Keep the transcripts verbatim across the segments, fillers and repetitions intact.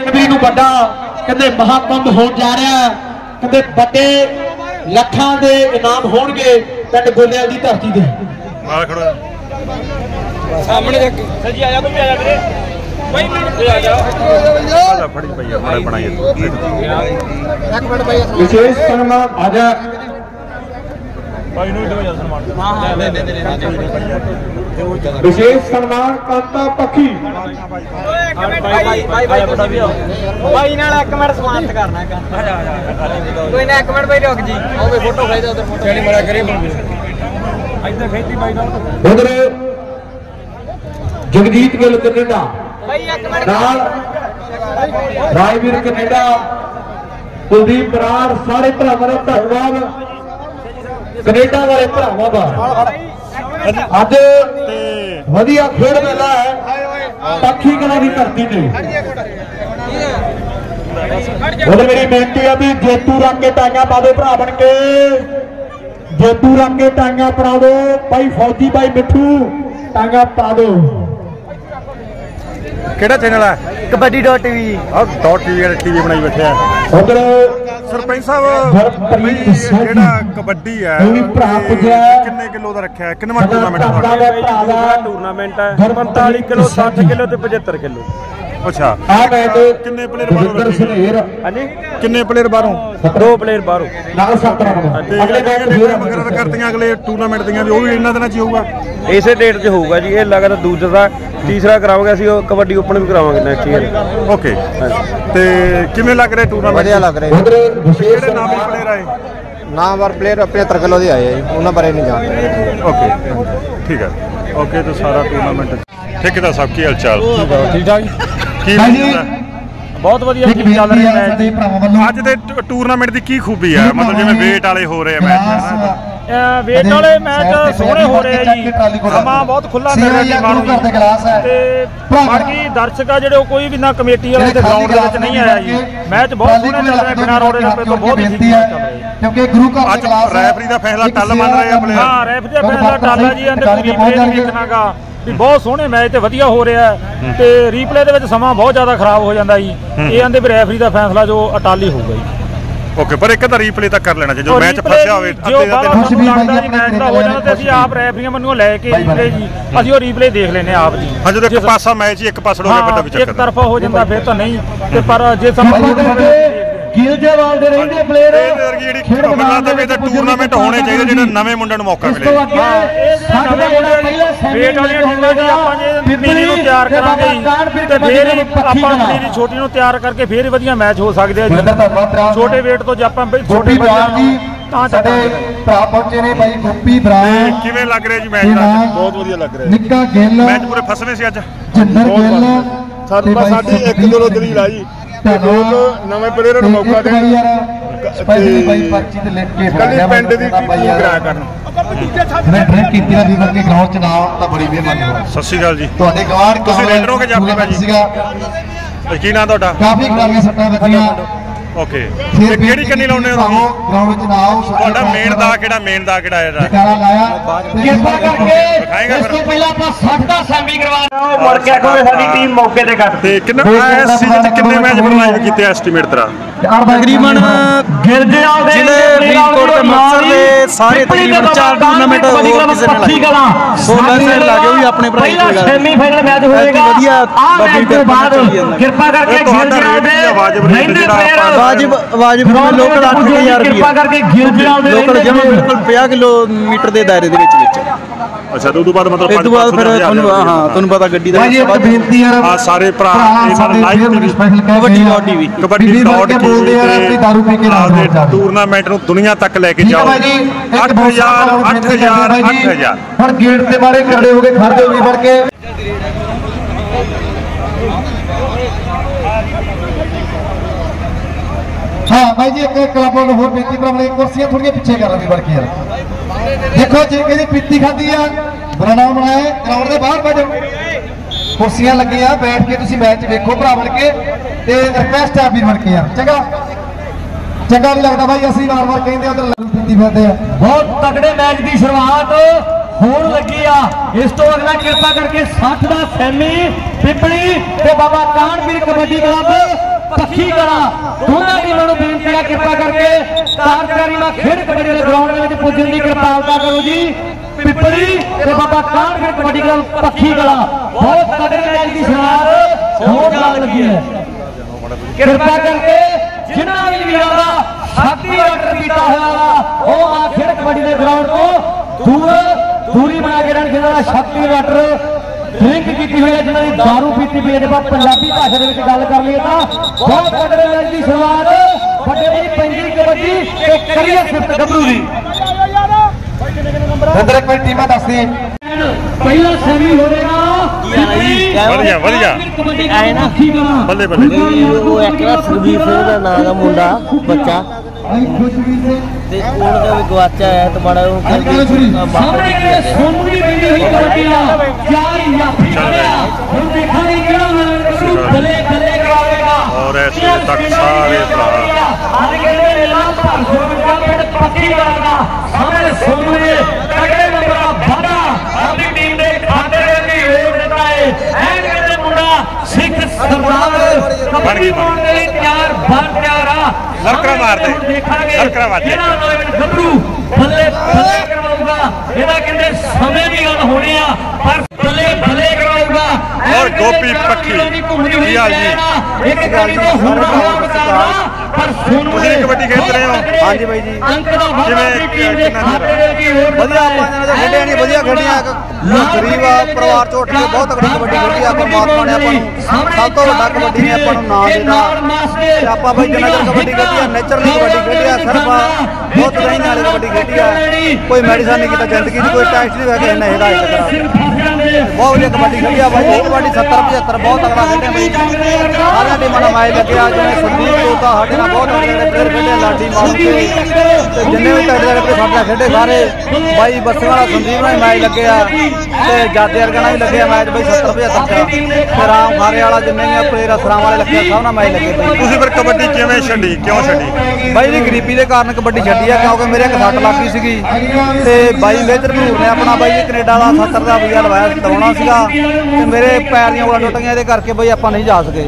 ਨੂੰ ਵੱਡਾ ਕਹਿੰਦੇ ਮਹਾਕੁੰਭ ਹੋਣ ਜਾ ਰਿਹਾ, ਕਹਿੰਦੇ ਵੱਡੇ ਲੱਖਾਂ ਦੇ ਇਨਾਮ ਹੋਣਗੇ ਪਿੰਡ ਗੋਲਿਆਂ ਦੀ ਧਰਤੀ ਦੇ। ਨਾਲ ਖੜੋ ਸਾਹਮਣੇ ਦੇਖ ਸੱਜੀ ਆ ਜਾ, ਕੋਈ ਆ ਜਾ ਵੀਰੇ, ਕੋਈ ਮਿੰਟ ਆ ਜਾ ਆ ਫੜੀ ਪਈ ਆ ਮਾੜਾ ਬਣਾਈ ਇੱਕ ਮਿੰਟ ਭਾਈ ਵਿਸ਼ੇਸ਼ ਸਨਮਾਨ ਆ ਜਾ ਭਾਈ ਨੂੰ ਦਿਓ ਯਾਰ ਸਨਮਾਨ। ਹਾਂ ਹਾਂ ਦੇ ਦੇ ਦੇ ਵਿਸ਼ੇਸ਼ ਸਨਮਾਨ ਕਾਂਤਾ ਪੱਖੀ ਭਾਈ ਭਾਈ ਭਾਈ ਭਾਈ ਭਾਈ ਨਾਲ ਇੱਕ ਮਿੰਟ ਸਮਾਨਤ ਕਰਨਾ ਕੋਈ ਨਾ, ਇੱਕ ਮਿੰਟ ਭਾਈ ਰੁਕ ਜੀ, ਆਵੇ ਫੋਟੋ ਖਾਈਦਾ ਉਧਰ ਫੋਟੋ ਚੜੀ ਮਾਰਾ ਕਰੇ ਇੱਧਰ ਖੇਤੀ ਭਾਈ ਨਾਲ ਉਧਰ ਜਗਜੀਤ ਗਿੱਲ ਕੈਨੇਡਾ ਭਾਈ ਇੱਕ ਮਿੰਟ ਨਾਲ ਰਾਜਵੀਰ ਕੈਨੇਡਾ, ਕੁਲਦੀਪ ਬਰਾੜ, ਸਾਰੇ ਭਰਾਵਾਂ ਦਾ ਧੰਨਵਾਦ ਕੈਨੇਡਾ ਵਾਲੇ ਭਰਾਵਾਂ ਦਾ। ਅੱਜ ਵਧੀਆ ਖੇਡ ਮੇਲਾ ਹੈ ਪੱਖੀ ਕਲਾਂ ਦੀ ਧਰਤੀ ਤੇ। ਹੁਣ ਮੇਰੀ ਬੇਨਤੀ ਆ ਵੀ ਜੇਤੂ ਰੱਖ ਕੇ ਟਾਂਗਾ ਪਾ ਦਿਓ ਭਰਾ ਬਣ ਕੇ, ਜੇਤੂ ਰੱਖ ਕੇ ਟਾਂਗਾ ਪਾ ਦਿਓ ਭਾਈ ਫੌਜੀ ਭਾਈ ਮਿੱਠੂ, ਟਾਂਗਾ ਪਾ ਦਿਓ। ਕਿਹੜਾ ਚੈਨਲ ਹੈ? Kabaddi dot TV. ਆਹ ਡਾਟ ਟੀਵੀ ਟੀਵੀ ਬਣਾਈ ਬੈਠੇ ਆ। ਉਧਰ ਸਰਪੰਚ ਸਾਹਿਬ ਜਿਹੜਾ ਕਬੱਡੀ ਹੈ ਕਿੰਨੇ ਕਿਲੋ ਦਾ ਰੱਖਿਆ, ਕਿੰਨਾ ਟੂਰਨਾਮੈਂਟ ਹੈ? ਟੂਰਨਾਮੈਂਟ ਹੈ ਪੰਤਾਲੀ ਕਿਲੋ, ਸੱਠ ਕਿਲੋ ਤੇ ਪਝੱਤਰ ਕਿਲੋ। ਅੱਛਾ ਆ ਮੈਚ ਕਿੰਨੇ ਪਲੇਅਰ ਬਾਹਰੋਂ ਸਨੇਰ ਹਾਂਜੀ ਕਿੰਨੇ ਪਲੇਅਰ ਬਾਹਰੋਂ? ਦੋ ਪਲੇਅਰ ਬਾਹਰੋਂ ਨਾਲ ਸੱਤ ਰਨ। ਅਗਲੇ ਮੈਚ ਮਗਰ ਕਰਤੀਆਂ ਅਗਲੇ ਟੂਰਨਾਮੈਂਟ ਦੀਆਂ ਵੀ ਉਹ ਵੀ ਇਹਨਾਂ ਦਿਨਾਂ 'ਚ ਹੋਊਗਾ। ਇਸੇ ਡੇਟ 'ਚ ਹੋਊਗਾ ਜੀ, ਇਹ ਲਗਾਤਾਰ ਦੂਸਰਾ ਤੀਸਰਾ ਕਰਾਵਾਂਗੇ ਅਸੀਂ, ਉਹ ਕਬੱਡੀ ਓਪਨ ਵੀ ਕਰਾਵਾਂਗੇ ਨੈਕਸਟ ਈਅਰ। ਓਕੇ ਤੇ ਕਿਵੇਂ ਲੱਗ ਰਿਹਾ ਟੂਰਨਾਮੈਂਟ? ਵਧੀਆ ਲੱਗ ਰਿਹਾ। ਕਿਹੜੇ ਨਾਮੀ ਪਲੇਅਰ ਆਏ? ਨਾਮਵਰ ਪਲੇਅਰ ਪਝੱਤਰ ਕਿਲੋ ਦੇ ਆਏ ਆ, ਉਹਨਾਂ ਬਾਰੇ ਨਹੀਂ ਜਾਣਦੇ। ਓਕੇ ਠੀਕ ਹੈ। ਓਕੇ ਤੇ ਸਾਰਾ ਟੂਰਨਾਮੈਂਟ ਠੇਕੇਦਾਰ ਸਾਹਿਬ ਕੀ ਹਾਲ ਚਾਲ? ਠੀਕ ਠਾਕ ਕੀ ਬਹੁਤ ਵਧੀਆ ਚੱਲ ਰਿਹਾ ਮੈਚ। ਅੱਜ ਦੇ ਟੂਰਨਾਮੈਂਟ ਦੀ ਕੀ ਖੂਬੀ ਹੈ, ਮਤਲਬ ਜਿਵੇਂ ਵੇਟ ਵਾਲੇ ਹੋ ਰਹੇ ਆ ਮੈਚ? ਵੇਟ ਵਾਲੇ ਮੈਚ ਸੋਹਣੇ ਹੋ ਰਹੇ ਆ ਜੀ, ਸਮਾਂ ਬਹੁਤ ਖੁੱਲਾ ਮਿਲ ਰਿਹਾ ਟੀਮਾਂ ਨੂੰ ਤੇ ਬਾਕੀ ਦਰਸ਼ਕ ਆ ਜਿਹੜੇ ਉਹ ਕੋਈ ਵੀ ਨਾ ਕਮੇਟੀ ਵਾਲੇ ਤੇ ਗਰਾਊਂਡ ਦੇ ਵਿੱਚ ਨਹੀਂ ਆਇਆ ਜੀ। ਮੈਚ ਬਹੁਤ ਸੋਹਣੇ ਚੱਲ ਰਿਹਾ, ਬਿਨਾਂ ਰੋੜੇ ਰੱਪੇ ਤੋਂ ਬਹੁਤ ਹੀ ਠੀਕ ਚੱਲ ਰਿਹਾ ਕਿਉਂਕਿ ਗੁਰੂ ਘਰ ਅੱਜ ਰੈਫਰੀ ਦਾ ਫੈਸਲਾ ਟੱਲ ਮੰਨ ਰਹੇ ਆ ਪਲੇਅਰ। ਹਾਂ ਰੈਫਰੀ ਦਾ ਫੈਸਲਾ ਟੱਲ ਹੈ ਜੀ, ਇਹਦੇ ਰੀਪਲੇ ਦੇਖਣਾਗਾ ਵੀ ਬਹੁਤ ਸੋਹਣੇ ਮੈਚ ਤੇ ਵਧੀਆ ਹੋ ਰਿਹਾ ਤੇ ਰੀਪਲੇ ਦੇ ਵਿੱਚ ਸਮਾਂ ਬਹੁਤ ਜ਼ਿਆਦਾ ਖਰਾਬ ਹੋ ਜਾਂਦਾ ਜੀ। ਇਹ ਆਂਦੇ ਵੀ ਰੈਫਰੀ ਦਾ ਫੈਸਲਾ ਜੋ ਅਟਾਲੀ ਹੋਊਗਾ ਜੀ। ਓਕੇ ਪਰ ਇੱਕ ਤਾਂ ਰੀਪਲੇ ਤਾਂ ਕਰ ਲੈਣਾ ਚਾਹੀਦਾ, ਜੋ ਮੈਚ ਫਸਿਆ ਹੋਵੇ ਜੋ ਲੱਗਦਾ ਜੀ ਮੈਚ ਦਾ ਹੋ ਜਾਂਦਾ ਤੇ ਅਸੀਂ ਆਪ ਰੈਫਰੀਆਂ ਮੈਨੂੰ ਲੈ ਕੇ ਰੀਪਲੇ ਜੀ ਅਸੀਂ ਉਹ ਰੀਪਲੇ ਦੇਖ ਲੈਨੇ ਆਪ ਜੀ। ਹਾਂ ਜਦੋਂ ਇੱਕ ਪਾਸਾ ਮੈਚ ਹੀ ਇੱਕ ਪਾਸੜ ਹੋ ਗਿਆ ਫਿਰ ਤਾਂ ਵੀ ਚੱਕਰ ਇੱਕ ਤਰਫਾ ਹੋ ਜਾਂਦਾ ਫਿਰ ਤਾਂ ਨਹੀਂ ਤੇ ਪਰ ਜੇ ਸਮਾਂ ਗਿਲਜੇਵਾਲ ਦੇ ਰਹਿੰਦੇ ਪਲੇਅਰ ਇਹ ਵਰਗੀ ਜਿਹੜੀ ਖਬਰਾਂ ਤੇ ਵੀ ਤਾਂ ਟੂਰਨਾਮੈਂਟ ਹੋਣੇ ਚਾਹੀਦੇ ਜਿਹੜੇ ਨਵੇਂ ਮੁੰਡਿਆਂ ਨੂੰ ਮੌਕਾ ਮਿਲੇ। ਸੱਠ ਦਾ ਜਿਹੜਾ ਵੇਟ ਵਾਲੀਆਂ ਟੀਮਾਂ ਦੀ ਆਪਾਂ ਜੇ ਪੀੜੀ ਨੂੰ ਤਿਆਰ ਕਰਾਂਗੇ ਤੇ ਫੇਰ ਆਪਾਂ ਪੀੜੀ ਛੋਟੀ ਨੂੰ ਤਿਆਰ ਕਰਕੇ ਫੇਰ ਵਧੀਆ ਮੈਚ ਹੋ ਸਕਦੇ ਆ ਜੀ। ਛੋਟੇ ਵੇਟ ਤੋਂ ਜੇ ਆਪਾਂ ਛੋਟੇ ਤਾਂ ਸਾਡੇ ਭਰਾ ਪਹੁੰਚੇ ਨੇ ਭਾਈ ਗੋਪੀ ਬਰਾੜ। ਕਿਵੇਂ ਲੱਗ ਰਿਹਾ ਜੀ ਮੈਚ ਦਾ? ਬਹੁਤ ਵਧੀਆ ਲੱਗ ਰਿਹਾ। ਨਿੱਕਾ ਗਿੱਲ ਮੈਚ ਪੂਰੇ ਫਸਵੇਂ ਸੀ ਅੱਜ। ਜਿੰਦਰ ਗਿੱਲ ਸਾਨੂੰ ਤਾਂ ਸਾਡੀ ਇੱਕ ਦਿਲੋਂ ਦਲੀਲ ਆ ਜੀ, ਲੋਕ ਨਵੇਂ ਪਲੇਅਰਾਂ ਨੂੰ ਮੌਕਾ ਦੇਣ ਸਪੈਸ਼ਲੀ ਭਾਈ ਪਰਚੀ ਤੇ ਲਿਖ ਕੇ ਕੱਲੀ ਪਿੰਡ ਦੀ ਟੀਮ ਕਰਾਇਆ ਕਰਨ। ਮੈਂ ਡਰਿੰਕ ਕੀਤੀ ਨਾ ਵੀ ਵਰਗੇ ਗਰਾਊਂਡ ਚ ਨਾ ਆਉਣ ਤਾਂ ਬੜੀ ਮਿਹਰਬਾਨੀ ਹੋਵੇ। ਸਤਿ ਸ਼੍ਰੀ ਅਕਾਲ ਜੀ। ਤੁਹਾਡੇ ਗਵਾਰ ਤੁਸੀਂ ਰੇਡਰ ਹੋ ਕੇ ਜਾਪਦੇ ਭਾਜੀ ਸੀਗਾ, ਕੀ ਨਾਂ ਤੁਹਾਡਾ? ਕਾਫੀ ਖਿਡਾਰੀਆਂ ਸੱਟਾਂ ਵੱਜੀਆਂ। ਓਕੇ ਤੇ ਕਿਹੜੀ ਕੰਨੀ ਲਾਉਂਦੇ ਹੋ ਤੁਸੀਂ? ਗਰਾਊਂਡ ਚ ਨਾ ਆਓ। ਤੁਹਾਡਾ ਮੇਨ ਦਾ ਕਿਹੜਾ ਮੇਨ ਦਾ ਕਿਹੜਾ ਇਹਦਾ ਟਿਕਾਣਾ ਲਾਇਆ ਕਿਰਪਾ ਕਰਕੇ ਇਸ ਤੋਂ ਪਹਿਲਾਂ ਆਪਾਂ ਸੱਠ ਦਾ ਸੈਮੀ ਕਰਵਾ ਮੁੜ ਕੇ ਆਖੋਗੇ ਸਾਡੀ ਟੀਮ ਮੌਕੇ ਤੇ ਕੱਟ ਤੇ ਕਿੰਨਾ ਇਸ ਸੀਜ਼ਨ ਚ ਕਿੰਨੇ ਮੈਚ ਬਣਾਏ ਕੀਤੇ ਐਸਟੀਮੇਟ ਤੇਰਾ? ਤਕਰੀਬਨ ਗਿਲਜੇਵਾਲ ਦੇ ਜ਼ਿਲ੍ਹੇ ਫਰੀਦਕੋਟ ਤੇ ਮੁਕਤਸਰ ਦੇ ਸਾਰੇ ਤਕਰੀਬਨ ਚਾਰ ਟੂਰਨਾਮੈਂਟ ਹੋਰ ਕਿਸੇ ਨੇ ਲਾਏ। ਸੋਲਾਂ ਸਾਈਡ ਲਾ ਕੇ ਵੀ ਆਪਣੇ ਭਰਾ ਹੀ ਕੋਈ ਗੱਲ ਸੈਮੀ ਫਾਈਨਲ ਮੈਚ ਹੋਏਗਾ। ਵਧੀਆ ਬਾਕੀ ਤੋਂ ਬਾਅਦ ਕਿਰਪਾ ਕਰਕੇ ਗਿਲਜੇਵਾਲ ਦੇ ਰਹਿੰਦੇ ਪਲੇਅਰ ਵਾਜਬ ਵਾਜਬ ਲੋਕਲ ਅੱਠ ਹਜ਼ਾਰ ਰੁਪਏ ਕਿਰਪਾ ਕਰਕੇ ਗਿਲਜੇਵਾਲ ਦੇ ਲੋਕਲ ਜਮਾ ਬਿਲਕੁਲ ਪੰਜਾਹ ਕਿਲੋਮੀਟਰ ਦੇ ਦਾਇਰੇ ਦੇ ਵਿੱਚ ਵਿੱਚ। ਅੱਛਾ ਤੇ ਉਦੋਂ ਬਾਅਦ ਮਤਲਬ ਇਸ ਤੋਂ ਬਾਅਦ ਫਿਰ ਤੁਹਾਨੂੰ ਹਾਂ ਤੁਹਾਨੂੰ ਪਤਾ ਗੱਡੀ ਦਾ ਭਾਜੀ ਇੱਕ ਬੇਨਤੀ ਯਾਰ ਆ ਸਾਰੇ ਭਰਾ ਇਹ ਸਾਰੇ live kabaddi dot TV kabaddi dot ਬੋਲਦੇ ਯਾਰ ਆਪਣੀ ਦਾਰੂ ਪੀ ਕੇ ਨਾ ਟੂਰਨਾਮੈਂਟ ਨੂੰ ਦੁਨੀਆ ਤੱਕ ਲੈ ਕੇ ਜਾਓ। ਅੱਠ ਹਜ਼ਾਰ ਅੱਠ ਹਜ਼ਾਰ ਅੱਠ ਹਜ਼ਾਰ ਹੁਣ ਗੇਟ ਤੇ ਮਾਰੇ ਖੜੇ ਹੋ ਕੇ ਖੜਦੇ ਹੋ ਵੜ ਕੇ। हाँ भाई जी एक क्लब ਨੂੰ ਹੋਰ ਬੇਨਤੀ ਕਰਾਂਗੇ ਕੁਰਸੀਆਂ ਥੋੜੀਆਂ ਪਿੱਛੇ ਕਰ ਲਓ ਵੜ ਕੇ ਯਾਰ। ਦੇਖੋ ਜੇ ਕਿਹਦੀ ਪੀਤੀ ਖਾਦੀ ਆ ਬੁਰਾ ਨਾ ਬਣਾਏ, ਗਰਾਊਂਡ ਦੇ ਬਾਹਰ ਬੈਠੋ, ਕੁਰਸੀਆਂ ਲੱਗੀਆਂ ਬੈਠ ਕੇ ਤੁਸੀਂ ਮੈਚ ਵੇਖੋ ਭਰਾ ਬਣ ਕੇ ਤੇ ਰਿਕਵੈਸਟ ਆ ਵੀਰ ਬਣ ਕੇ ਯਾਰ। ਚੰਗਾ ਚੰਗਾ ਨਹੀਂ ਲੱਗਦਾ ਭਾਈ, ਅਸੀਂ ਵਾਰ ਵਾਰ ਕਹਿੰਦੇ ਉਧਰ ਲੱਗੂ ਪੀਤੀ ਫਿਰਦੇ ਆ। ਬਹੁਤ ਤਕੜੇ ਮੈਚ ਦੀ ਸ਼ੁਰੂਆਤ ਹੋਣ ਲੱਗੀ ਆ। ਇਸ ਤੋਂ ਅਗਲਾ ਕਿਰਪਾ ਕਰਕੇ ਸੱਠ ਦਾ ਸੈਮੀ ਪਿਪਲੀ ਤੇ ਬਾਬਾ ਕਾਨਪੀਰ ਕਬੱਡੀ ਕਲੱਬ पक्की कला दोनों टीमों को बेनती है कृपा करके कारकारी में खेड कबड्डी के ग्राउंड में पुजन की कृपालता करो जी। पिपली ते बाबा कान कबड्डी क्लब पक्की कला बहुत तगड़े मैच की शुरुआत जोरदार लगी है। कृपा करके जिन्होंने भी वीरां छाती ऑर्डर किया हुआ वो आ खेड कबड्डी के ग्राउंड को दूर दूरी बना के रन खेलना छाती ऑर्डर ड्रिंक की हुई है जिन्होंने दारू पीती हुई है पंजाबी भाषा के गल कर ली बहुत तगड़े मैच की शुरुआत बड़े बड़ी पंजी कबड्डी करियर सिर्फ गबरू दी अंदर एक मिनट टीमां दस दी पहला सेमी हो रहेगा ਵਧੀਆ ਵਧੀਆ ਆਏ ਨਾ ਬੱਲੇ ਬੱਲੇ ਉਹ ਇੱਕ ਨਾ ਸਰਬੀਰ ਸਿੰਘ ਦਾ ਨਾਂ ਦਾ ਮੁੰਡਾ ਬੱਚਾ ਤੇ ਉਹਨਾਂ ਦਾ ਵੀ ਗਵਾਚਾ ਹੈ ਤੇ ਬੜਾ ਉਹ ਸਾਹਮਣੇ ਸੋਮਣੀ ਬਣੀ ਹੋਈ ਕਬੱਡੀਆਂ ਚਾਰ ਯਾਫੀ ਕਰਿਆ ਹੁਣ ਦੇਖਾਂਗੇ ਕਿਹੜਾ ਗਲੇ ਗਲੇ ਕਰਾਵੇਗਾ ਔਰ ਇਸ ਤੱਕ ਸਾਰੇ ਭਰਾ ਅੱਜ ਕਹਿੰਦੇ ਨੇ ਲਾਲ ਭਾਰ ਸੋਮਣਾ ਪਿੰਡ ਪੱਕੀ ਕਰਨਾ ਸਾਹਮਣੇ ਸੋਮਣੀ ਤਗੜੇ ਨੰਬਰ ਦਾ ਵਾਦਾ ਆਪਣੀ ਟੀਮ ਦੇ ਖਾਤੇ ਦੇ ਵੀ ਰੋੜ ਦਿੱਤਾ ਹੈ ਐਂ ਕਹਿੰਦੇ ਮੁੰਡਾ ਸਿੱਖ ਸਰਦਾਰ ਕਬੱਡੀ ਪਾਉਣ ਦੇ ਲਈ ਤਿਆਰ ਬਣ ਤਿਆਰ ਆ ਲੜਕਾ ਮਾਰਦੇ ਲੜਕਾ ਮਾਰਦੇ ਜਿਹੜਾ ਨੌਜਵਾਨ ਗੱਭਰੂ ਬੱਲੇ ਬੱਲੇ ਕਰਵਾਊਗਾ ਇਹਦਾ ਕਹਿੰਦੇ ਸਮੇਂ ਦੀ ਗੱਲ ਹੋਣੀ ਆ ਪਰ ਬੱਲੇ ਬੱਲੇ ਕਰਵਾਊਗਾ ਔਰ ਗੋਪੀ ਪੱਖੀ ਕੀ ਹਾਲ ਜੀ ਇੱਕ ਗਾੜੀ ਤੋਂ ਹੁਣ ਪਰ ਸੁਣ ਤੁਸੀਂ ਕਬੱਡੀ ਖੇਡ ਰਹੇ ਹੋ ਹਾਂਜੀ ਬਾਈ ਜੀ ਅੰਕ ਦਾ ਵਾਧਾ ਟੀਮ ਦੇ ਖਾਤੇ ਦੇ ਕੀ ਹੋਰ ਵਧੀਆ ਆਪਾਂ ਨੇ ਤਾਂ ਖੇਡਿਆ ਨਹੀਂ ਵਧੀਆ ਖੇਡੀਆਂ ਗਰੀਬ ਆ ਪਰਿਵਾਰ ਚੋਂ ਉੱਠ ਕੇ ਬਹੁਤ ਤਕੜੀ ਕਬੱਡੀ ਖੇਡੀ ਆ ਪਰਮਾਤਮਾ ਨੇ ਆਪਾਂ ਨੂੰ ਸਭ ਤੋਂ ਵੱਡਾ ਕਬੱਡੀ ਨੇ ਆਪਾਂ ਨੂੰ ਨਾਮ ਦਿੱਤਾ ਤੇ ਆਪਾਂ ਬਾਈ ਜਿੰਨਾ ਚਿਰ ਕਬੱਡੀ ਖੇਡੀ ਆ ਨੇਚਰਲੀ ਕਬੱਡੀ ਖੇਡੀ ਆ ਸਿਰਫ ਬਹੁਤ ਰਹੀਆਂ ਵਾਲੀ ਕਬੱਡੀ ਖੇਡੀ ਆ ਕੋਈ ਮੈਡੀਸਨ ਨਹੀਂ ਕੀਤਾ ਜ਼ਿੰਦਗੀ 'ਚ ਕੋਈ ਟੈਸਟ ਨਹੀਂ ਹੋਇਆ ਕਿ ਇੰਨਾ ਹਦਾਇਤ ਕਰਾ ਬਹੁਤ ਵਧੀਆ ਕਬੱਡੀ ਖੇਡੀ ਆ ਬਾਈ ਇਹ ਕਬੱਡੀ ਸੱਤਰ ਪਝੱਤਰ ਬਹੁਤ ਤਕੜਾ ਖੇਡਿਆ ਬਾਈ ਸਾਰਿਆਂ ਟੀਮਾਂ ਨਾਲ ਮੈਚ ਲੱਗਿਆ ਜਿਵੇਂ ਸੰਦੀਪ ਤੋਤਾ ਸਾਡੇ ਨਾਲ ਬਹੁਤ ਤਕੜੇ ਪਲੇਅਰ ਖੇਡੇ ਲਾਡੀ ਮਾਰੂ ਤੇ ਜਿੰਨੇ ਵੀ ਤਕੜੇ ਤਕੜੇ ਸਾਡੇ ਖੇਡੇ ਸਾਰੇ ਬਾਈ ਬੱਸਾਂ ਵਾਲਾ ਸੰਦੀਪ ਨਾਲ ਮੈਚ ਲੱਗਿਆ ਤੇ ਜਾਦੇ ਵਰਗਾ ਨਾਲ ਵੀ ਲੱਗਿਆ ਮੈਚ ਬਾਈ ਸੱਤਰ ਪਝੱਤਰ ਤੇ ਰਾਮ ਖਾਰੇ ਵਾਲਾ ਜਿੰਨੇ ਵੀ ਪਲੇਅਰ ਅਸਰਾਂ ਵਾਲੇ ਲੱਗੇ ਸਭ ਨਾਲ ਮੈਚ ਲੱਗੇ ਬਾਈ ਤੁਸੀਂ ਫਿਰ ਕਬੱਡੀ ਕਿਵੇਂ ਛੱਡੀ ਕਿਉਂ ਛੱਡੀ ਬਾਈ ਜੀ ਗਰੀਬੀ ਦੇ ਕਾਰਨ ਕਬੱਡੀ ਛੱਡੀ ਆ ਕਿਉਂਕਿ ਮੇਰੇ ਇੱਕ ਸੱਟ ਲੱਗ ਗਈ ਸੀਗੀ ਤੇ ਬਾਈ ਮੇਜਰ ਨੂਰ ਨੇ ਆਪਣਾ ਬਾਈ ਜੀ ਕੈਨੇਡਾ ਵਾਲਾ ਸੱਤਰ ਦਾ ਵੀਜ਼ਾ ਲਵਾਇਆ ਦਵਾਉਣਾ ਸੀਗਾ ਤੇ ਮੇਰੇ ਪੈਰ ਦੀਆਂ ਉਂਗਲਾਂ ਟੁੱਟ ਗਈਆਂ ਇਹਦੇ ਕਰਕੇ ਬਾਈ ਆਪਾਂ ਨਹੀਂ ਜਾ ਸਕੇ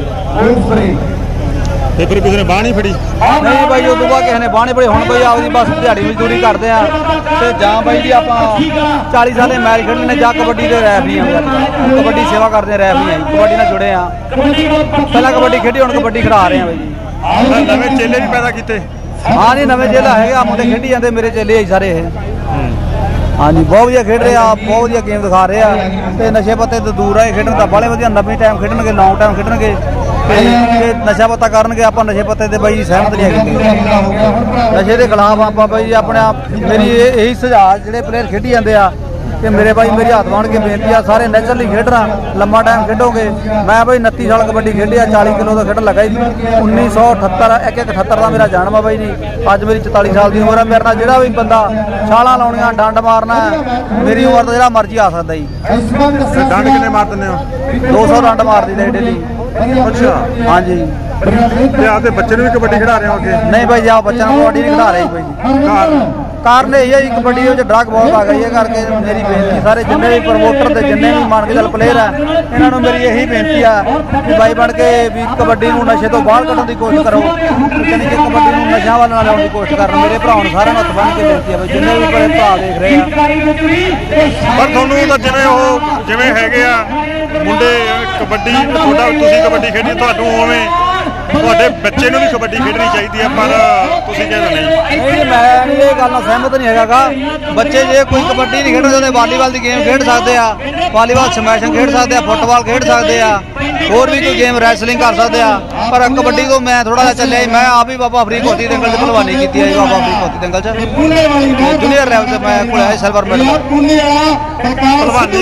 ਤੇ ਫਿਰ ਕਿਸੇ ਨੇ ਬਾਹ ਨਹੀਂ ਫੜੀ ਨਹੀਂ ਬਾਈ ਉਦੋਂ ਬਾਅਦ ਕਿਸੇ ਨੇ ਬਾਹ ਨਹੀਂ ਫੜੀ ਹੁਣ ਬਾਈ ਆਪਦੀ ਬਸ ਦਿਹਾੜੀ ਮਜ਼ਦੂਰੀ ਕਰਦੇ ਆ ਤੇ ਜਾਂ ਬਾਈ ਜੀ ਆਪਾਂ ਚਾਲੀ ਸਾਲੇ ਮੈਚ ਖੇਡਣੇ ਨੇ ਜਾਂ ਕਬੱਡੀ ਦੇ ਰੈਫਰੀ ਆ ਕਬੱਡੀ ਸੇਵਾ ਕਰਦੇ ਆ ਰੈਫਰੀ ਆ ਕਬੱਡੀ ਨਾਲ ਜੁੜੇ ਆ ਪਹਿਲਾਂ ਕਬੱਡੀ ਖੇਡੀ ਹੁਣ ਕਬੱਡੀ ਖਿਡਾ ਰਹੇ ਆ ਬਾਈ ਜੀ ਨਵੇਂ ਚੇਲੇ ਵੀ ਪੈਦਾ ਕੀਤੇ ਹਾਂ ਜੀ ਨਵੇਂ ਚੇਲਾ ਹੈਗੇ ਆ ਮੁੰਡੇ ਖੇਡੀ ਜਾਂਦੇ ਮੇਰੇ ਚੇਲੇ ਆ ਸਾਰੇ ਇਹ ਹਾਂਜੀ ਬਹੁਤ ਵਧੀਆ ਖੇਡ ਰਹੇ ਆ ਬਹੁਤ ਵਧੀਆ ਗੇਮ ਦਿਖਾ ਰਹੇ ਆ ਤੇ ਨਸ਼ੇ ਪੱਤੇ ਤੋਂ ਦੂਰ ਆ ਖੇਡਣ ਦਾ ਬਾਲੇ ਵਧੀਆ ਨਵੇਂ ਟਾਈਮ ਖੇਡਣਗੇ ਲੌਂਗ ਟਾਈਮ ਖੇਡਣਗੇ ਤੇ ਨਸ਼ਾ ਪੱਤਾ ਕਰਨਗੇ ਆਪਾਂ ਨਸ਼ੇ ਪੱਤੇ ਤੇ ਬਾਈ ਸਹਿਮਤ ਨਹੀਂ ਹੈਗੇ ਨਸ਼ੇ ਦੇ ਖਿਲਾਫ ਆਪਾਂ ਬਾਈ ਆਪਣੇ ਆਪ ਮੇਰੀ ਇਹੀ ਸੁਝਾਅ ਜਿਹੜੇ ਪਲੇਅਰ ਖੇਡੀ ਜਾਂਦੇ ਆ ਕਿ ਮੇਰੇ ਬਾਈ ਮੇਰੀ ਹੱਥ ਬਣ ਕੇ ਬੇਨਤੀ ਆ ਸਾਰੇ ਨੈਚੁਰਲੀ ਖੇਡਣਾ ਲੰਮਾ ਟਾਈਮ ਖੇਡੋਗੇ ਮੈਂ ਬਾਈ ਉਨੱਤੀ ਸਾਲ ਕਬੱਡੀ ਖੇਡਿਆ ਚਾਲੀ ਕਿਲੋ ਦਾ ਖੇਡ ਲੱਗਾ ਜੀ ਉੱਨੀ ਸੌ ਅਠੱਤਰ ਇੱਕ ਇੱਕ ਅਠੱਤਰ ਦਾ ਮੇਰਾ ਜਨਮ ਆ ਬਾਈ ਜੀ ਅੱਜ ਮੇਰੀ ਚੁਤਾਲੀ ਸਾਲ ਦੀ ਉਮਰ ਆ ਮੇਰੇ ਨਾਲ ਜਿਹੜਾ ਵੀ ਬੰਦਾ ਛਾਲਾਂ ਲਾਉਣੀਆਂ ਡੰਡ ਮਾਰਨਾ ਮੇਰੀ ਉਮਰ ਦਾ ਜਿਹੜਾ ਮਰਜ਼ੀ ਆ ਸਕਦਾ ਜੀ ਡੰਡ ਕਿੰਨੇ ਮਾਰ ਦਿੰਦੇ ਹੋ ਦੋ ਸੌ ਡੰਡ ਮਾਰਦੀ ਦੇ ਡੇਲੀ ਅੱਛਾ ਹਾਂਜੀ ਤੇ ਆਪਦੇ ਬੱਚੇ ਨੂੰ ਵੀ ਕਬੱਡੀ ਖਿਡਾ ਰਹੇ ਹੋ ਅੱਗੇ ਨਹੀਂ ਬਾਈ ਜੀ ਆ ਬੱਚਿਆਂ ਨੂੰ ਕਬੱਡੀ ਨਹੀਂ ਖਿਡਾ ਰਹੇ ਬਾਈ ਜੀ ਕਾਰਨ ਇਹ ਹੈ ਜੀ ਕਬੱਡੀ ਵਿੱਚ ਡਰੱਗ ਬਹੁਤ ਆ ਗਈ ਹੈ ਕਰਕੇ ਮੇਰੀ ਬੇਨਤੀ ਸਾਰੇ ਜਿੰਨੇ ਵੀ ਪ੍ਰਮੋਟਰ ਤੇ ਜਿੰਨੇ ਵੀ ਮੰਨ ਕੇ ਚੱਲ ਪਲੇਅਰ ਆ ਇਹਨਾਂ ਨੂੰ ਮੇਰੀ ਇਹੀ ਬੇਨਤੀ ਆ ਕਿ ਬਾਈ ਬਣ ਕੇ ਵੀ ਕਬੱਡੀ ਨੂੰ ਨਸ਼ੇ ਤੋਂ ਬਾਹਰ ਕੱਢਣ ਦੀ ਕੋਸ਼ਿਸ਼ ਕਰੋ ਯਾਨੀ ਕਿ ਕਬੱਡੀ ਨੂੰ ਨਸ਼ਿਆਂ ਵੱਲ ਨਾ ਲਿਆਉਣ ਦੀ ਕੋਸ਼ਿਸ਼ ਕਰਨ ਮੇਰੇ ਭਰਾਵਾਂ ਨੂੰ ਸਾਰਿਆਂ ਨੂੰ ਹੱਥ ਬੰਨ੍ਹ ਕੇ ਬੇਨਤੀ ਆ ਬਈ ਜਿੰਨੇ ਵੀ ਭਰੇ ਭਰਾ ਦੇਖ ਰਹੇ ਆ ਪਰ ਤੁਹਾਨੂੰ ਤਾਂ ਜਿਵੇਂ ਉਹ ਜਿਵੇਂ ਹੈਗੇ ਆ ਮੁੰਡੇ ਕਬੱਡੀ ਤੁਹਾਡਾ ਤੁਸੀਂ ਕਬੱਡੀ ਖੇਡੀ ਤੁਹਾਨੂੰ ਉਵੇਂ ਤੁਹਾਡੇ ਬੱਚੇ ਨੂੰ ਵੀ ਕਬੱਡੀ ਖੇਡਣੀ ਚਾਹੀਦੀ ਹੈ ਪਰ ਤੁਸੀਂ ਕਹਿੰਦੇ ਨਹੀਂ ਨਹੀਂ ਮੈਂ ਇਹ ਗੱਲ ਨਾਲ ਸਹਿਮਤ ਨਹੀਂ ਹੈਗਾ ਬੱਚੇ ਜੇ ਕੋਈ ਕਬੱਡੀ ਨਹੀਂ ਖੇਡਣਾ ਚਾਹੁੰਦੇ ਵਾਲੀਬਾਲ ਦੀ ਗੇਮ ਖੇਡ ਸਕਦੇ ਆ ਵਾਲੀਬਾਲ ਸਮੈਸ਼ਿੰਗ ਖੇਡ ਸਕਦੇ ਆ ਫੁੱਟਬਾਲ ਖੇਡ ਸਕਦੇ ਆ ਹੋਰ ਵੀ ਕੋਈ ਗੇਮ ਰੈਸਲਿੰਗ ਕਰ ਸਕਦੇ ਆ ਪਰ ਕਬੱਡੀ ਤੋਂ ਮੈਂ ਥੋੜਾ ਜਿਹਾ ਚੱਲਿਆ ਮੈਂ ਆਪ ਹੀ ਬਾਬਾ ਫਰੀਦ ਕੋਤੀ ਦੰਗਲ 'ਚ ਭਲਵਾਨੀ ਕੀਤੀ ਹੈ ਬਾਬਾ ਫਰੀਦ ਕੋਤੀ ਦੰਗਲ 'ਚ ਜੂਨੀਅਰ ਲੈਵਲ 'ਤੇ ਮੈਂ ਕੋਲ ਆਇਆ ਸਿਲਵਰ ਮੈਡਲ ਭਲਵਾਨੀ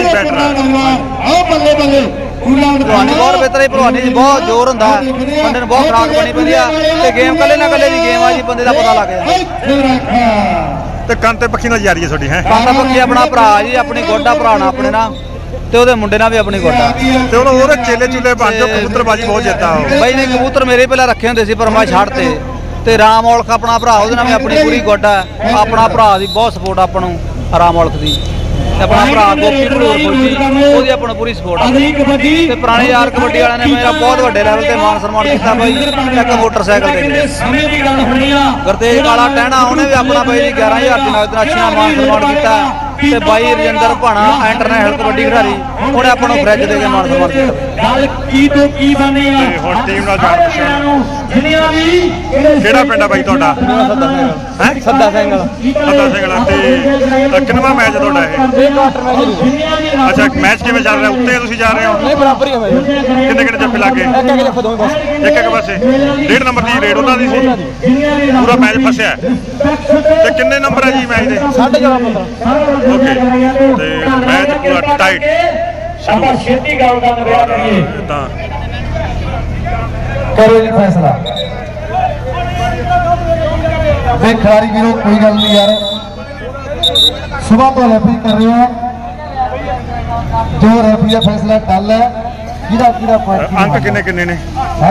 ਬੈਟਰ ਭਲਵਾਨੀ ਬਹੁਤ ਬਿਹਤਰ ਹੈ ਭਲਵਾਨੀ 'ਚ ਬਹੁਤ ਜ਼ੋਰ ਹੁੰਦਾ ਬੰਦੇ ਨੂੰ ਬਹੁਤ ਖੁਰਾਕ ਬਣੀ ਪੈਂਦੀ ਆ ਤੇ ਗੇਮ ਕੱਲੇ ਨਾ ਕੱਲੇ ਦੀ ਗੇਮ ਆ ਜੀ ਬੰਦੇ ਦਾ ਪਤਾ ਲੱਗ ਜਾਂਦਾ ਤੇ ਕੰਨ ਤੇ ਪੱਖੀ ਨਾਲ ਯਾਰੀ ਹੈ ਤੁਹਾਡੀ ਹੈ ਕੰਨ ਤੇ ਪੱਖੀ ਆਪਣਾ ਭਰਾ ਜੀ ਆਪਣੀ ਗੋਡਾ ਭਰਾ ਨਾਲ ਆਪਣੇ ਨਾਲ ਤੇ ਉਹਦੇ ਮੁੰਡੇ ਨਾਲ ਵੀ ਆਪਣੀ ਗੋਡਾ ਤੇ ਹੁਣ ਉਹਦੇ ਚੇਲੇ ਚੁਲੇ ਬਣ ਜਾਓ ਕਬੂਤਰਬਾਜੀ ਬਹੁਤ ਜਿੱਤਾ ਉਹ ਬਾਈ ਨੇ ਕਬੂਤਰ ਮੇਰੇ ਪਹਿਲਾਂ ਰੱਖੇ ਹੁੰਦੇ ਸੀ ਪਰ ਮੈਂ ਛੱਡਤੇ ਤੇ ਰਾਮ ਔਲਖ ਆਪਣਾ ਭਰਾ ਉਹਦੇ ਨਾਲ ਵੀ ਆਪਣੀ ਪੂਰੀ ਗੋਡਾ ਆਪਣਾ ਭਰਾ ਦੀ ਬਹੁਤ ਸਪੋਰਟ ਆਪਾਂ ਨੂੰ ਰਾਮ ਔਲਖ ਦੀ अपना भरा गोपी भड़ूर फौजी ਉਹਦੀ ਆਪਾਂ ਨੂੰ ਪੂਰੀ ਸਪੋਰਟ ਆ ਤੇ ਪੁਰਾਣੇ ਯਾਰ ਕਬੱਡੀ ਵਾਲਿਆਂ ਨੇ ਮੇਰਾ ਬਹੁਤ ਵੱਡੇ ਲੈਵਲ ਤੇ ਮਾਨ ਸਨਮਾਨ ਕੀਤਾ ਬਾਈ ਇੱਕ ਮੋਟਰਸਾਈਕਲ ਦੇ ਗੁਰਤੇਜ ਕਾਲਾ ਟਹਿਣਾ ਉਹਨੇ ਵੀ ਆਪਣਾ ਬਾਈ ਜੀ ਗਿਆਰਾਂ ਹਜ਼ਾਰ ਦੀ ਨਗਦ ਰਾਸ਼ੀ ਨਾਲ ਮਾਨ ਸਨਮਾਨ ਕੀਤਾ ਤੇ ਬਾਈ ਰਜਿੰਦਰ ਭਾਣਾ ਇੰਟਰਨੈਸ਼ਨਲ ਕਬੱਡੀ ਖਿਡਾਰੀ ਉਹਨੇ ਆਪਾਂ ਨੂੰ ਫਰਿੱਜ ਦੇ ਕੇ ਮਾਨ ਸਨਮਾਨ ਕੀਤਾ ਗੱਲ ਕੀ ਤੋਂ ਕੀ ਬਣੇ ਆ ਹੁਣ ਟੀਮ ਨਾਲ ਜਾਣ ਪਛਾਣ ਕਿਹੜਾ ਪਿੰਡ ਆ ਬਾਈ ਤੁਹਾਡਾ ਹੈ ਸੱਦਾ ਸਿੰਘ ਸੱਦਾ ਸਿੰਘ ਤੇ ਕਿੰਨਵਾਂ ਮੈਚ ਤੁਹਾਡਾ ਇਹ ਅੱਛਾ ਮੈਚ ਕਿਵੇਂ ਚੱਲ ਰਿਹਾ ਉੱਤੇ ਤੁਸੀਂ ਜਾ ਰਹੇ ਹੋ ਨਹੀਂ ਬਰਾਬਰ ਹੀ ਹੈ ਬਾਈ ਕਿੰਨੇ ਕਿੰਨੇ ਜੱਫੇ ਲੱਗੇ ਇੱਕ ਇੱਕ ਜੱਫਾ ਦੋਵੇਂ ਪਾਸੇ ਇੱਕ ਇੱਕ ਪਾਸੇ ਡੇਢ ਨੰਬਰ ਦੀ ਰੇਡ ਉਹਨਾਂ ਦੀ ਸੀ ਪੂਰਾ ਮੈਚ ਫਸਿਆ ਤੇ ਕਿੰਨੇ ਨੰਬਰ ਹੈ ਜੀ ਮੈਚ ਦੇ ਸਾਢੇ ਗਿਆਰਾਂ ਪੰਦਰਾਂ ਓਕੇ ਤੇ ਮੈਚ ਪੂਰਾ ਟਾਈਟ ਆਪਾਂ ਛੇਤੀ ਗੱਲ ਦਾ ਨਿਬੇੜਾ ਕਰੀਏ ਤਾਂ ਕਰੋ ਜੀ ਫੈਸਲਾ ਵੇ ਖਿਡਾਰੀ ਵੀਰੋ ਕੋਈ ਗੱਲ ਨਹੀਂ ਯਾਰ ਸੁਬਾਹ ਤੋਂ ਰੈਫਰੀ ਕਰ ਰਹੇ ਹੋ ਜੋ ਰੈਫਰੀ ਦਾ ਫੈਸਲਾ ਕੱਲ ਹੈ ਕਿਹਦਾ ਕਿਹਦਾ ਪੁਆਇੰਟ ਅੰਕ ਕਿੰਨੇ ਕਿੰਨੇ ਨੇ ਹੈ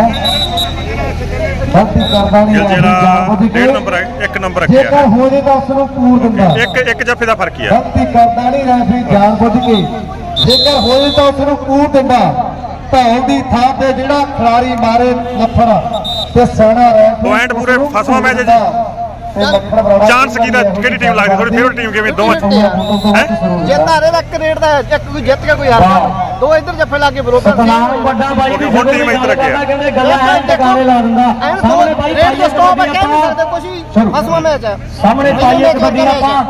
ਗਲਤੀ ਕਰਦਾ ਨਹੀਂ ਜਿਹੜਾ ਡੇਢ ਨੰਬਰ ਹੈ ਇੱਕ ਨੰਬਰ ਰੱਖਿਆ ਜੇਕਰ ਹੋ ਜੇ ਤਾਂ ਉਸ ਨੂੰ ਪੂਰ ਦਿੰਦਾ ਇੱਕ ਇੱਕ ਜੱਫੇ ਦਾ ਫਰਕ ਹੀ ਆ ਗਲਤੀ ਕਰਦਾ ਨਹੀਂ ਰੈਫਰੀ ਜਾਣ ਬੁੱਝ ਕੇ ਜੇਕਰ ਹੋ ਜੇ ਤਾਂ ਉਸ ਨੂੰ ਪੂਰ ਦਿੰਦਾ ਧੌਣ ਦੀ ਥਾਂ ਤੇ ਜਿਹੜਾ ਖਿਡਾਰੀ ਮਾਰੇ ਲੱਫੜ ਤੇ ਸੋਨਾ ਰਹਿ ਪੁਆਇੰਟ ਪੂਰੇ ਫਸਵਾ ਮੈਚ ਜੀ ਚਾਂਸ ਕਿਹਦਾ ਕਿਹੜੀ ਟੀਮ ਲੱਗਦੀ ਤੁਹਾਡੀ ਫੇਵਰਟ ਟੀਮ ਕਿਵੇਂ ਦੋਵਾਂ ਹੈ ਜਿੱਤ ਹਾਰੇ ਦਾ ਇੱਕ ਰੇਟ ਦਾ ਇੱਕ ਕੋਈ ਜਿੱਤ ਗਿਆ ਕੋਈ ਹਾਰਦਾ ਦੋ ਇੱਧਰ ਜੱਫੇ ਲਾ ਕੇ ਬਰੋਬਰ ਸਤਨਾਮ ਵੱਡਾ ਬਾਈ ਦੀ ਹੁਣ ਟੀਮ ਇੱਧਰ ਰੱਖਿਆ ਕਹਿੰਦੇ ਗੱਲਾਂ ਐ ਟਿਕਾਣੇ ਲਾ ਦਿੰਦਾ ਸਾਹਮਣੇ ਬਾਈ ਰੇਟ ਦਾ ਸਟਾਪ ਹੈ ਕਹਿ ਨਹੀਂ ਸਕਦੇ ਕੁਝ ਵੀ ਫਸਵਾ ਮੈਚ ਹੈ ਸਾਹਮਣੇ ਪਾਈਏ ਕਬੱਡੀ ਆਪਾਂ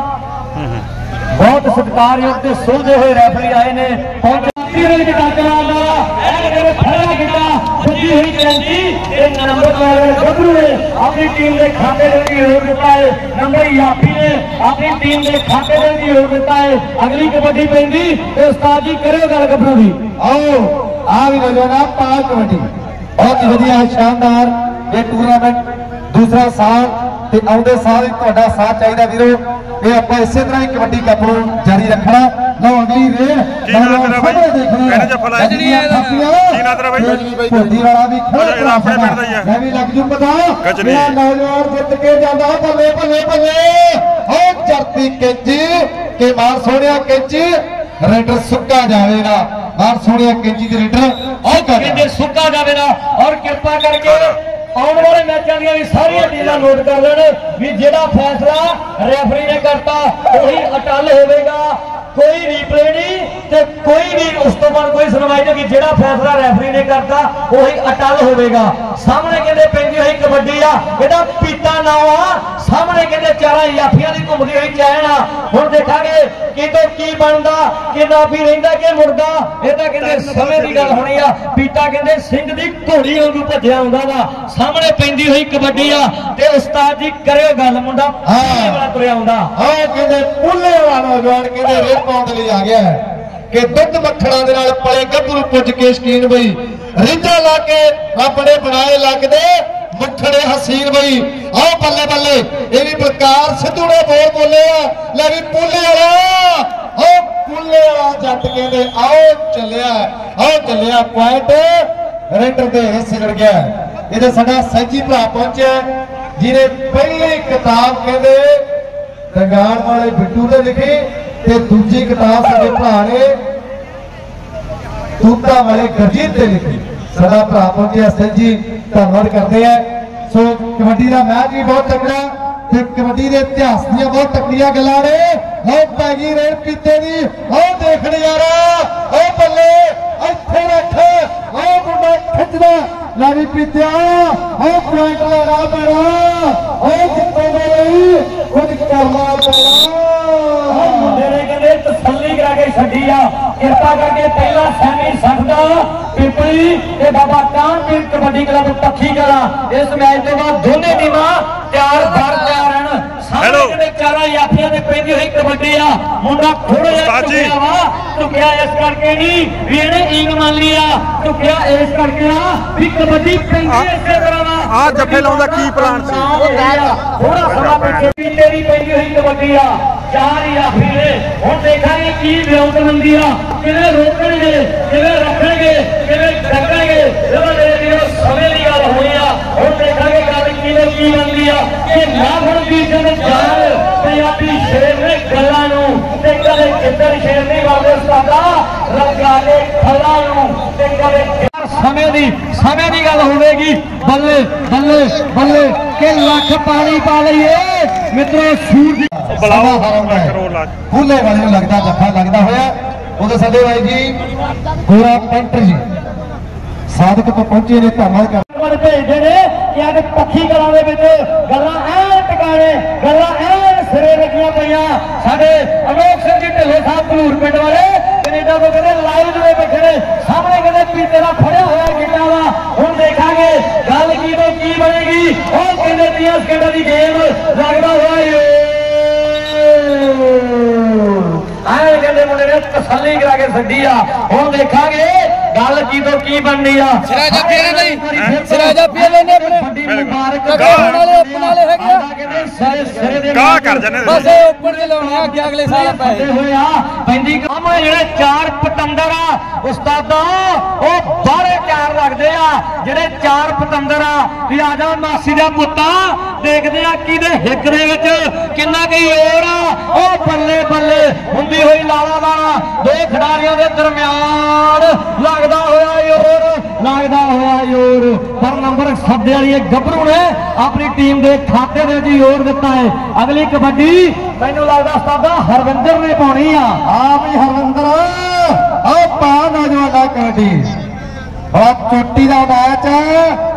ਬਹੁਤ ਸਤਿਕਾਰਯੋਗ ਤੇ ਸੁਲਝੇ ਹੋਏ ਰੈਫਰੀ ਆਏ ਨੇ ਪਹੁੰਚੇ ਦੇ ਵਿੱਚ ਟੱਕਰਾਂ ਦਾ ਇਹ ਜਿਹੜੇ ਫੜਾ ਕੀਤਾ ਬੱਜੀ ਹੋਈ ਕੈਂਚੀ ਇਹ ਨੰਬਰ ਵਾਲੇ ਗੱਭਰੂ ਨੇ ਆਪਣੀ ਟੀਮ ਦੇ ਖਾਤੇ ਦੇ ਵਿੱਚ ਜੋੜ ਦਿੱਤਾ ਹੈ ਨੰਬਰ ਯਾਫੀ ਨੇ ਆਪਣੀ ਟੀਮ ਦੇ ਖਾਤੇ ਦੇ ਵਿੱਚ ਜੋੜ ਦਿੱਤਾ ਹੈ ਅਗਲੀ ਕਬੱਡੀ ਪੈਂਦੀ ਤੇ ਉਸਤਾਦ ਜੀ ਕਰਿਓ ਗੱਲ ਗੱਭਰੂ ਦੀ ਆਓ ਆ ਵੀ ਲੋ ਨਾ ਪਾਲ ਕਬੱਡੀ ਬਹੁਤ ਹੀ ਵਧੀਆ ਹੈ ਸ਼ਾਨਦਾਰ ਇਹ ਟੂਰਨਾਮੈਂਟ ਦੂਸਰਾ ਸਾਲ ਤੇ ਆਉਂਦੇ ਸਾਲ ਤੁਹਾਡਾ ਸਾਥ ਚਾਹੀਦਾ ਵੀਰੋ ਇਹ ਆਪਾਂ ਇਸੇ ਤਰ੍ਹਾਂ ਹੀ ਕਬੱਡੀ ਕੱਪ ਨੂੰ ਜਾਰੀ ਰੱਖਣਾ ਲਓ ਅਗਲੀ ਰੇਡ ਕੀ ਨਾਮ ਤੇਰਾ ਬਾਈ ਕਿਹਨੇ ਜੱਫਾ ਲਾਇਆ ਕੀ ਨਾਮ ਤੇਰਾ ਬਾਈ ਭੋਦੀ ਵਾਲਾ ਵੀ ਇਹਦਾ ਆਪਣੇ ਪਿੰਡ ਦਾ ਹੀ ਆ ਮੈਂ ਵੀ ਲੱਗ ਜੂ ਪਤਾ ਗਜਨੀ। ਮੇਰਾ ਨੌਜਵਾਨ ਜਿੱਤ ਕੇ ਜਾਂਦਾ ਬੱਲੇ ਬੱਲੇ ਬੱਲੇ ਹੋ ਚਰਤੀ ਕੈਂਚੀ ਕਿ ਮਾਰ ਸੋਹਣਿਆ ਕੈਂਚੀ ਰੇਡਰ ਸੁੱਕਾ ਜਾਵੇਗਾ ਮਾਰ ਸੋਹਣਿਆ ਕੈਂਚੀ ਦੇ ਰੇਡਰ ਔਰ ਕਹਿੰਦੇ ਸੁੱਕਾ ਜਾਵੇਗਾ ਔਰ ਕਿਰਪਾ ਕਰਕੇ ਆਉਣ ਵਾਲੇ ਮੈਚਾਂ ਦੀਆਂ ਵੀ ਸਾਰੀਆਂ ਚੀਜ਼ਾਂ ਨੋਟ ਕਰ ਲੈਣ ਵੀ ਜਿਹੜਾ ਫੈਸਲਾ ਰੈਫਰੀ ਨੇ ਕਰਤਾ ਉਹੀ ਅਟਲ ਹੋਵੇਗਾ ਕੋਈ ਰੀਪਲੇ ਨਹੀਂ ਤੇ ਕੋਈ ਵੀ ਉਸ ਤੋਂ ਬਾਅਦ ਕੋਈ ਸੁਣਵਾਈ ਨਹੀਂ ਜਿਹੜਾ ਫੈਸਲਾ ਰੈਫਰੀ ਨੇ ਕਰਤਾ ਉਹੀ ਅਟਲ ਹੋਵੇਗਾ ਸਾਹਮਣੇ ਕਹਿੰਦੇ ਪੈਂਦੀ ਹੋਈ ਕਬੱਡੀ ਆ ਇਹਦਾ ਪੀਤਾ ਨਾ ਆ ਸਾਹਮਣੇ ਕਹਿੰਦੇ ਚਾਰਾਂ ਯਾਫੀਆਂ ਦੀ ਘੁੰਮਦੀ ਹੋਈ ਚੈਨ ਆ ਹੁਣ ਦੇਖਾਂਗੇ ਕਿਤੋਂ ਕੀ ਬਣਦਾ ਕਿੰਨਾ ਵੀ ਰਹਿੰਦਾ ਕਿ ਮੁਰਦਾ ਇਹ ਤਾਂ ਕਹਿੰਦੇ ਸਮੇਂ ਦੀ ਗੱਲ ਹੋਣੀ ਆ ਪੀਤਾ ਕਹਿੰਦੇ ਸਿੰਘ ਦੀ ਘੋੜੀ ਵਾਂਗੂ ਭੱਜਿਆ ਆਉਂਦਾ ਵਾ ਸਾਹਮਣੇ ਪੈਂਦੀ ਹੋਈ ਕਬੱਡੀ ਆ ਤੇ ਉਸਤਾਦ ਜੀ ਕਰਿਓ ਗੱਲ ਮੁੰਡਾ ਹਾਂ ਵਾਲਾ ਤੁਰਿਆ ਆਉਂਦਾ ਹਾਂ ਕਹਿੰਦੇ ਪੁੱਲੇ ਵਾਲਾ ਨੌਜਵਾਨ ਕਹਿੰਦੇ ਰੇਡ ਪਾਉਣ ਦੇ ਲਈ ਆ ਗਿਆ ਕਿ ਦੁੱਧ ਮੱਖਣਾ ਦੇ ਨਾਲ ਪਲੇ ਗੱਭਰੂ ਪੁੱਜ ਕੇ ਸ਼ਕੀਨ ਬਈ ਰਿੰਝਾ ਲਾ ਕੇ ਆਪਣੇ ਬਣਾਏ ਲੱਗਦੇ ਮੱਖਣੇ ਹਸੀਨ ਬਈ ਆਹ ਬੱਲੇ ਬੱਲੇ ਇਹ ਵੀ ਬਲਕਾਰ ਸਿੱਧੂ ਨੇ ਬੋਲ ਬੋਲੇ ਆ ਲੈ ਵੀ ਪੁੱਲੇ ਵਾਲਾ ਆਹ ਪੁੱਲੇ ਵਾਲਾ ਜੱਟ ਕਹਿੰਦੇ ਆਓ ਚੱਲਿਆ ਆਓ ਚੱਲਿਆ ਪੁਆਇੰਟ ਰੇਡਰ ਦੇ ਹਿੱਸੇ ਜੜ ਗਿਆ ਇਹਦੇ ਸਾਡਾ ਸੈਂਚੀ ਭਰਾ ਪਹੁੰਚਿਆ ਜਿਹਨੇ ਪਹਿਲੀ ਕਿਤਾਬ ਕਹਿੰਦੇ ਰੰਗਾਣ ਵਾਲੇ ਬਿੱਟੂ ਨੇ ਲਿਖੀ ਤੇ ਦੂਜੀ ਕਿਤਾਬ ਸਾਡੇ ਭਰਾ ਨੇ ਤੂਤਾ ਵਾਲੇ ਗਰਜੀਤ ਤੇ ਲਿਖੀ ਸਾਡਾ ਭਰਾ ਪਹੁੰਚਿਆ ਸੈਂਚੀ ਧੰਨਵਾਦ ਕਰਦੇ ਆ ਸੋ ਕਬੱਡੀ ਦਾ ਮੈਚ ਵੀ ਬਹੁਤ ਤਕੜਾ ਤੇ ਕਬੱਡੀ ਦੇ ਇਤਿਹਾਸ ਦੀਆਂ ਬਹੁਤ ਤਕੜੀਆਂ ਗੱਲਾਂ ਨੇ ਹੋ ਪੈ ਗਈ ਰੇਡ ਪੀਤੇ ਦੀ ਹੋ ਦੇਖ ਨਜ਼ਾਰਾ ਹੋ ਬੱਲੇ ਇੱਥੇ ਰੱਖ ਹੋ ਮੁੰਡਾ ਖਿੱਚਦਾ ਲੈ ਵੀ ਪੀਤਿਆ ਹੋ ਪੁਆਇੰਟ ਲੈਣਾ ਪੈਣਾ ਹੋ ਜਿੱਤਣ ਦੇ ਲਈ ਕੁਝ ਕਰਨਾ ਪੈਣਾ ਮੁੰਡੇ ਨੇ ਕਹਿੰਦੇ ਤਸੱਲੀ ਕਰਾ ਕੇ ਛੱਡੀ ਆ ਕਿਰਪਾ ਕਰਕੇ ਪਹਿਲਾ ਸੈਮੀ ਸੰਘਦਾ ਪਿੰਪਲੀ ਤੇ ਬਾਬਾ ਕਾਨਪੁਰ ਕਬੱਡੀ ਕਲੱਬ ਪੱਖੀ ਕਲਾ ਇਸ ਮੈਚ ਤੋਂ ਬਾਅਦ ਦੋਨੇ ਟੀਮਾਂ ਤਿਆਰ ਬਰ ਤਿਆਰ ਹਨ ਸਾਹਮਣੇ ਦੇ ਚਾਰਾਂ ਯਾਫੀਆਂ ਦੇ ਪੈਂਦੀ ਹੋਈ ਕਬੱਡੀ ਆ ਮੁੰਡਾ ਥੋੜਾ ਜਿਹਾ ਝੁਕਿਆ ਵਾ ਝੁਕਿਆ ਇਸ ਕਰਕੇ ਨਹੀਂ ਵੀ ਇਹਨੇ ਇੰਗ ਮੰਨ ਲਿਆ ਝੁਕਿਆ ਇਸ ਕਰਕੇ ਆ ਵੀ ਕਬੱਡੀ ਪੈਂਦੀ ਇਸੇ ਤਰ੍ਹਾਂ ਵਾ ਆ ਜੱਫੇ ਲਾਉਂਦਾ ਕੀ ਪਲਾਨ ਸੀ ਥੋੜਾ ਸਮਾਂ ਪਿੱਛੇ ਵੀ ਤੇਰੀ ਪੈਂਦੀ ਹੋਈ ਕਬੱਡੀ ਆ ਚਾਰ ਯਾਫੀ ਨੇ ਹੁਣ ਦੇਖਾਂਗੇ ਕੀ ਵਿਉਂਤਬੰਦੀ ਆ ਕਿਵੇਂ ਰੋਕਣਗੇ ਕਿਵੇਂ ਰੱਖਣਗੇ ਕਿਵੇਂ ਡੱਕਣਗੇ ਜਿਹੜੇ ਸਮੇਂ ਦੀ ਗੱਲ ਹੋਈ ਆ ਹੁਣ ਦੇਖਾਂਗੇ ਗੱਲ ਕਿਵੇਂ ਕੀ ਬਣਦੀ ਆ ਕਿ ਨਾ ਹੁਣ ਵੀ ਜਨ ਜਾਨ ਪੰਜਾਬੀ ਸ਼ੇਰ ਨੇ ਗੱਲਾਂ ਨੂੰ ਤੇ ਕਦੇ ਕਿੱਧਰ समय दी समय दी गल होगी बल्ले बल्ले बल्ले के लख पानी पा लीए मित्रों सूरज फूले वाले लगता जफा लगता होया उधर साडे भाई जी गोरा पेंटर जी साधक तो पहुंचे ने धन्यवाद कर भेजते ने कि अज पक्खी कलां दे विच गल्लां ऐन टकाने गल्लां ऐन सिरे रखियां पईयां साडे अलोक सिंह जी ढिल्लो साहब भलूर पिंड वाले कनेडा को कहते लाइव जुड़े बैठे ने सामने कहते पीते का फड़िया होया गिट्टा वा हुण देखांगे गल की तो की बनेगी और कहते तीस सेकंड की गेम लगदा होया आए कहते मुंडे ने तसल्ली करा के छड्डी आ हुण देखांगे गल की तो की बननी आ सिराजा फेरे नहीं सिराजा फेरे ने अपने मुबारक गाने वाले ओपन वाले है क्या सिरे सिरे दे का कर जाने बस ये ओपन दे लाਉਣੇ ਆ ਕਿ ਅਗਲੇ ਸਾਲ ਪੈਸੇ ਹੋਇਆ ਪੈਂਦੀ ਕੰਮ ਜਿਹੜੇ ਚਾਰ ਪਤੰਦਰ ਆ ਉਸਤਾਦਾ ਉਹ ਬਾਹਰੇ ਚਾਰ ਲੱਗਦੇ ਆ ਜਿਹੜੇ ਚਾਰ ਪਤੰਦਰ ਆ ਵੀ ਆ ਜਾ ਮਾਸੀ ਦਾ ਪੁੱਤਾ ਦੇਖਦੇ ਆ ਕਿਹਦੇ ਹਿੱਕ ਦੇ ਵਿੱਚ ਕਿੰਨਾ ਕੀ ਹੋਰ ਆ ਉਹ ਬੱਲੇ ਬੱਲੇ ਹੁੰਦੀ ਹੋਈ ਲਾਲਾ ਲਾਲਾ ਦੋ ਖਿਡਾਰੀਆਂ ਦੇ ਦਰਮਿਆਨ लगदा होया योर लगदा होया योर पर नंबर सब्दे वाली गभरू ने अपनी टीम के खाते में जी योर दिता है अगली कबड्डी मैनू लगदा उस्तादा हरविंदर ने पानी आ हाँ भी हरविंदर आओ पा नौजवान कबड्डी बहुत चोटी का मैच है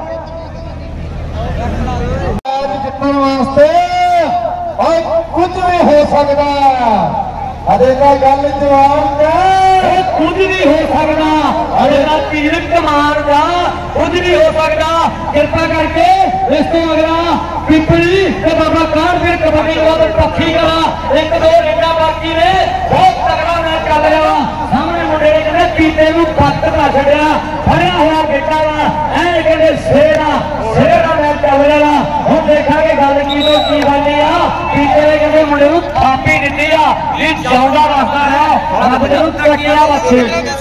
जितने वास्ते और कुछ भी हो सकता अरे का गल जवाब कुछ भी हो सकता अरे का तीर कमान का कुछ भी हो सकता कृपा करके इस तो अगला पिपली तो बाबा कान फिर कबड्डी पक्षी करा एक दो रेडा बाकी ने बहुत तगड़ा मैच चल रहा सामने मुंडे ने कहते पीते नूं पत्त ना छड्या फड़िया होया गेटा वा ऐ कहते सेरा सेरा मैच चल रहा हुण देखांगे गल की तो की बननी आ पीते ने कहते मुंडे नूं थापी दित्ती आ ये जाऊंगा रास्ता है रब ने तरक्कियां बख्शे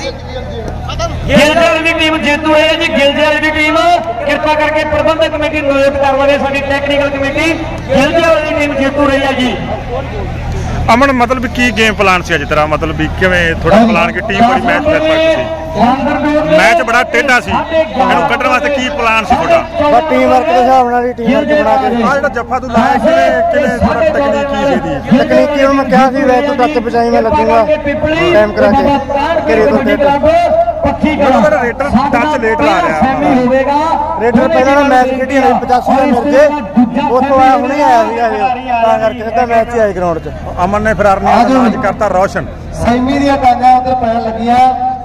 गिलजे वाली टीम जेतू है जी गिलजे वाली टीम कृपा करके प्रबंधक कमेटी नोट कर लवे साडी टेक्निकल कमेटी गिलजे वाली टीम जेतू रही है जी अमन मतलब की गेम प्लान से अज तेरा मतलब भी किवें थोड़ा प्लान की टीम बड़ी मैच कर सकती सी मैच बड़ा टेढ़ा सी इहनू कड्ढण वास्ते की प्लान सी थोड़ा बस टीम वर्क के हिसाब नाल टीम वर्क बना के आ जेड़ा जफ्फा तू लाया किवें किवें थोड़ा तकनीक की सी दी तकनीकी हूं मैं कहा सी वे तो टच बचाई मैं लगूंगा टाइम करा के करे तो टेढ़ा पक्षी का रेटर टच लेट ला रहा होवेगा रेटर पहला ना मैच खेडी पचासी रन मिल के उस तो आया हुणे आया सीगा तां करके सीधा मैच ही आया ग्राउंड च अमन ने फिर अर्निंग करता रोशन सैमी दी टांगा उधर पैन लगिया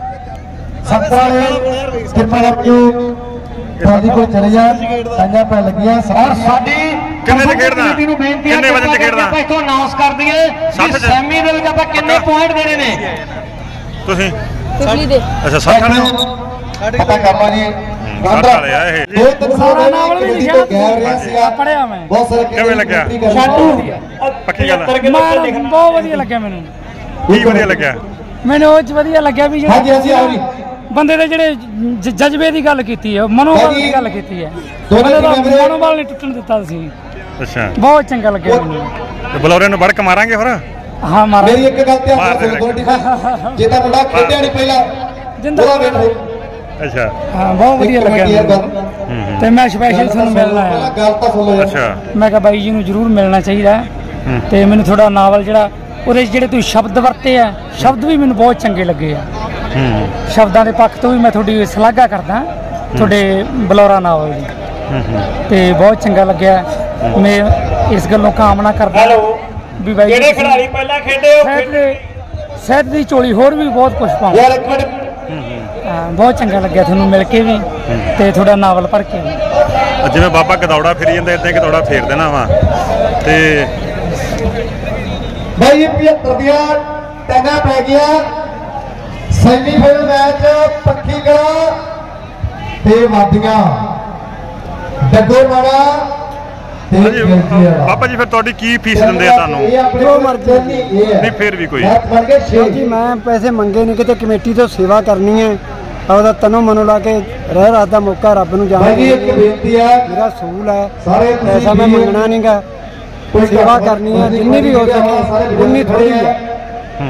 संतराले कृपा करके थाली को चले जा टांगा पैन लगिया और साडी किन्ने ते खेडना किन्ने वजन ते खेडना ਆਪਾਂ ਇਥੋਂ ਅਨਾਉਂਸ ਕਰ ਦਈਏ ਸੈਮੀ ਦੇ ਵਿੱਚ ਆਪਾਂ ਕਿੰਨੇ ਪੁਆਇੰਟ ਦੇਣੇ ਨੇ ਤੁਸੀਂ ਪਿਛਲੀ ਦੇ ਅੱਛਾ ਸੱਠ ਵਾਲੇ पता कर लो जी ਸੱਠ ਵਾਲੇ ਆ ਇਹ दो तीन साल कबड्डी तो गैर रहा सीगा पढ़िया मैं बहुत सारे ਕਿਵੇਂ ਲੱਗਿਆ ਪੱਕੀ ਗੱਲ ਬਹੁਤ ਵਧੀਆ ਲੱਗਿਆ ਮੈਨੂੰ ਕੀ ਵਧੀਆ ਲੱਗਿਆ ਮੈਨੂੰ ਉਹ ਚ ਵਧੀਆ ਲੱਗਿਆ ਵੀ हाँ जी हाँ जी आओ जी ਬੰਦੇ ਦੇ ਜਿਹੜੇ ਜ- ਜਜ਼ਬੇ ਦੀ ਗੱਲ ਕੀਤੀ ਹੈ ਮਨੋਬਲ ਦੀ ਗੱਲ ਕੀਤੀ ਹੈ ਦੋਨੋਂ ਬੰਦੇ ਦਾ ਟੀਮਾਂ ਦੇ- ਮਨੋਬਲ ਨਹੀਂ ਟੁੱਟਣ ਦਿੱਤਾ ਸੀ ਅੱਛਾ ਬਹੁਤ ਚੰਗਾ ਲੱਗਿਆ ਮੈਨੂੰ ਤੇ ਬਲੌਰੇ ਨੂੰ ਵੜਕ ਮਾਰਾਂਗੇ ਹੋਰ ਹਾਂ ਮਾਰਾ मेरी एक गल ध्यान मार दे रखो दोनों टीमां जे ता मुंडा खेडिया नहीं पहला जिंदा ਉਹਦਾ ਵੇਟ ਹੋਊ ਅੱਛਾ ਹਾਂ ਬਹੁਤ ਵਧੀਆ एक कबड्डी ਲੱਗਿਆ है ਮੈਨੂੰ। गल ਤੇ ਮੈਂ ਸਪੈਸ਼ਲ ਤੁਹਾਨੂੰ ਮਿਲਣਾ ਪਹਿਲਾਂ ਆਇਆ ਗੱਲ ਤਾਂ ਸੁਣ ਲਓ ਯਾਰ ਅੱਛਾ ਮੈਂ ਕਿਹਾ ਬਾਈ ਜੀ ਨੂੰ ਜ਼ਰੂਰ ਮਿਲਣਾ ਚਾਹੀਦਾ ਹੈ। ਤੇ ਮੈਨੂੰ ਥੋੜਾ ਨਾਵਲ ਜਿਹੜਾ ਉਹਦੇ 'ਚ ਜਿਹੜੇ ਤੁਸੀਂ ਸ਼ਬਦ ਵਰਤੇ ਆ ਸ਼ਬਦ ਵੀ ਮੈਨੂੰ ਬਹੁਤ ਚੰਗੇ ਲੱਗੇ ਆ ਹੂੰ ਸ਼ਬਦਾਂ ਦੇ ਪੱਖ ਤੋਂ ਵੀ ਮੈਂ ਤੁਹਾਡੀ ਸ਼ਲਾਘਾ ਕਰਦਾ ਤੁਹਾਡੇ ਬਲੌਰਾ ਨਾਵਲ ਦੀ ਤੇ ਬਹੁਤ ਚੰਗਾ ਲੱਗਿਆ ਮੈਂ ਇਸ ਗੱਲੋਂ ਕਾਮਨਾ ਕਰਦਾ ਵੀ ਬਾਈ ਜਿਹੜੇ ਖਿਡਾਰੀ ਪਹਿਲਾਂ ਖੇਡੇ ਉਹ ਸਾਹਿਬ ਦੇ ਸਾਹਿਬ ਦੀ ਝੋਲੀ ਹੋਰ ਵੀ ਬਹੁਤ ਕੁਝ ਪਾਉਂ यार एक मिनट ਬਹੁਤ ਚੰਗਾ ਲੱਗਿਆ ਤੁਹਾਨੂੰ ਮਿਲ ਕੇ ਵੀ ਤੇ ਤੁਹਾਡਾ ਨਾਵਲ ਪੜ੍ਹ ਕੇ ਵੀ ਜਿਵੇਂ ਬਾਬਾ ਗਦੌੜਾ ਫਿਰੀ ਜਾਂਦਾ ਇਦਾਂ ਗਦੌੜਾ ਫੇਰ ਦੇਣਾ ਵਾ ਤੇ भाई ये पचहत्तर दिया टैंगा पै गया सेमीफाइनल मैच पक्की कला ते वादियां डगो मारा ਬਾਬਾ ਜੀ ਫਿਰ ਤੁਹਾਡੀ ਕੀ ਫੀਸ ਦਿੰਦੇ ਆ ਤੁਹਾਨੂੰ जो मर्जी ਨਹੀਂ ਫਿਰ ਵੀ ਕੋਈ जी मैं पैसे मंगे नहीं किते कमेटी तो सेवा करनी है और तनो मनो ला के रह रात का मौका रब नूं जाने भाई एक बेनती है मेरा सूल है सारे पैसा मैं मंगना नहीं गा सेवा करनी है जिन्नी भी हो सके उन्नी थोड़ी है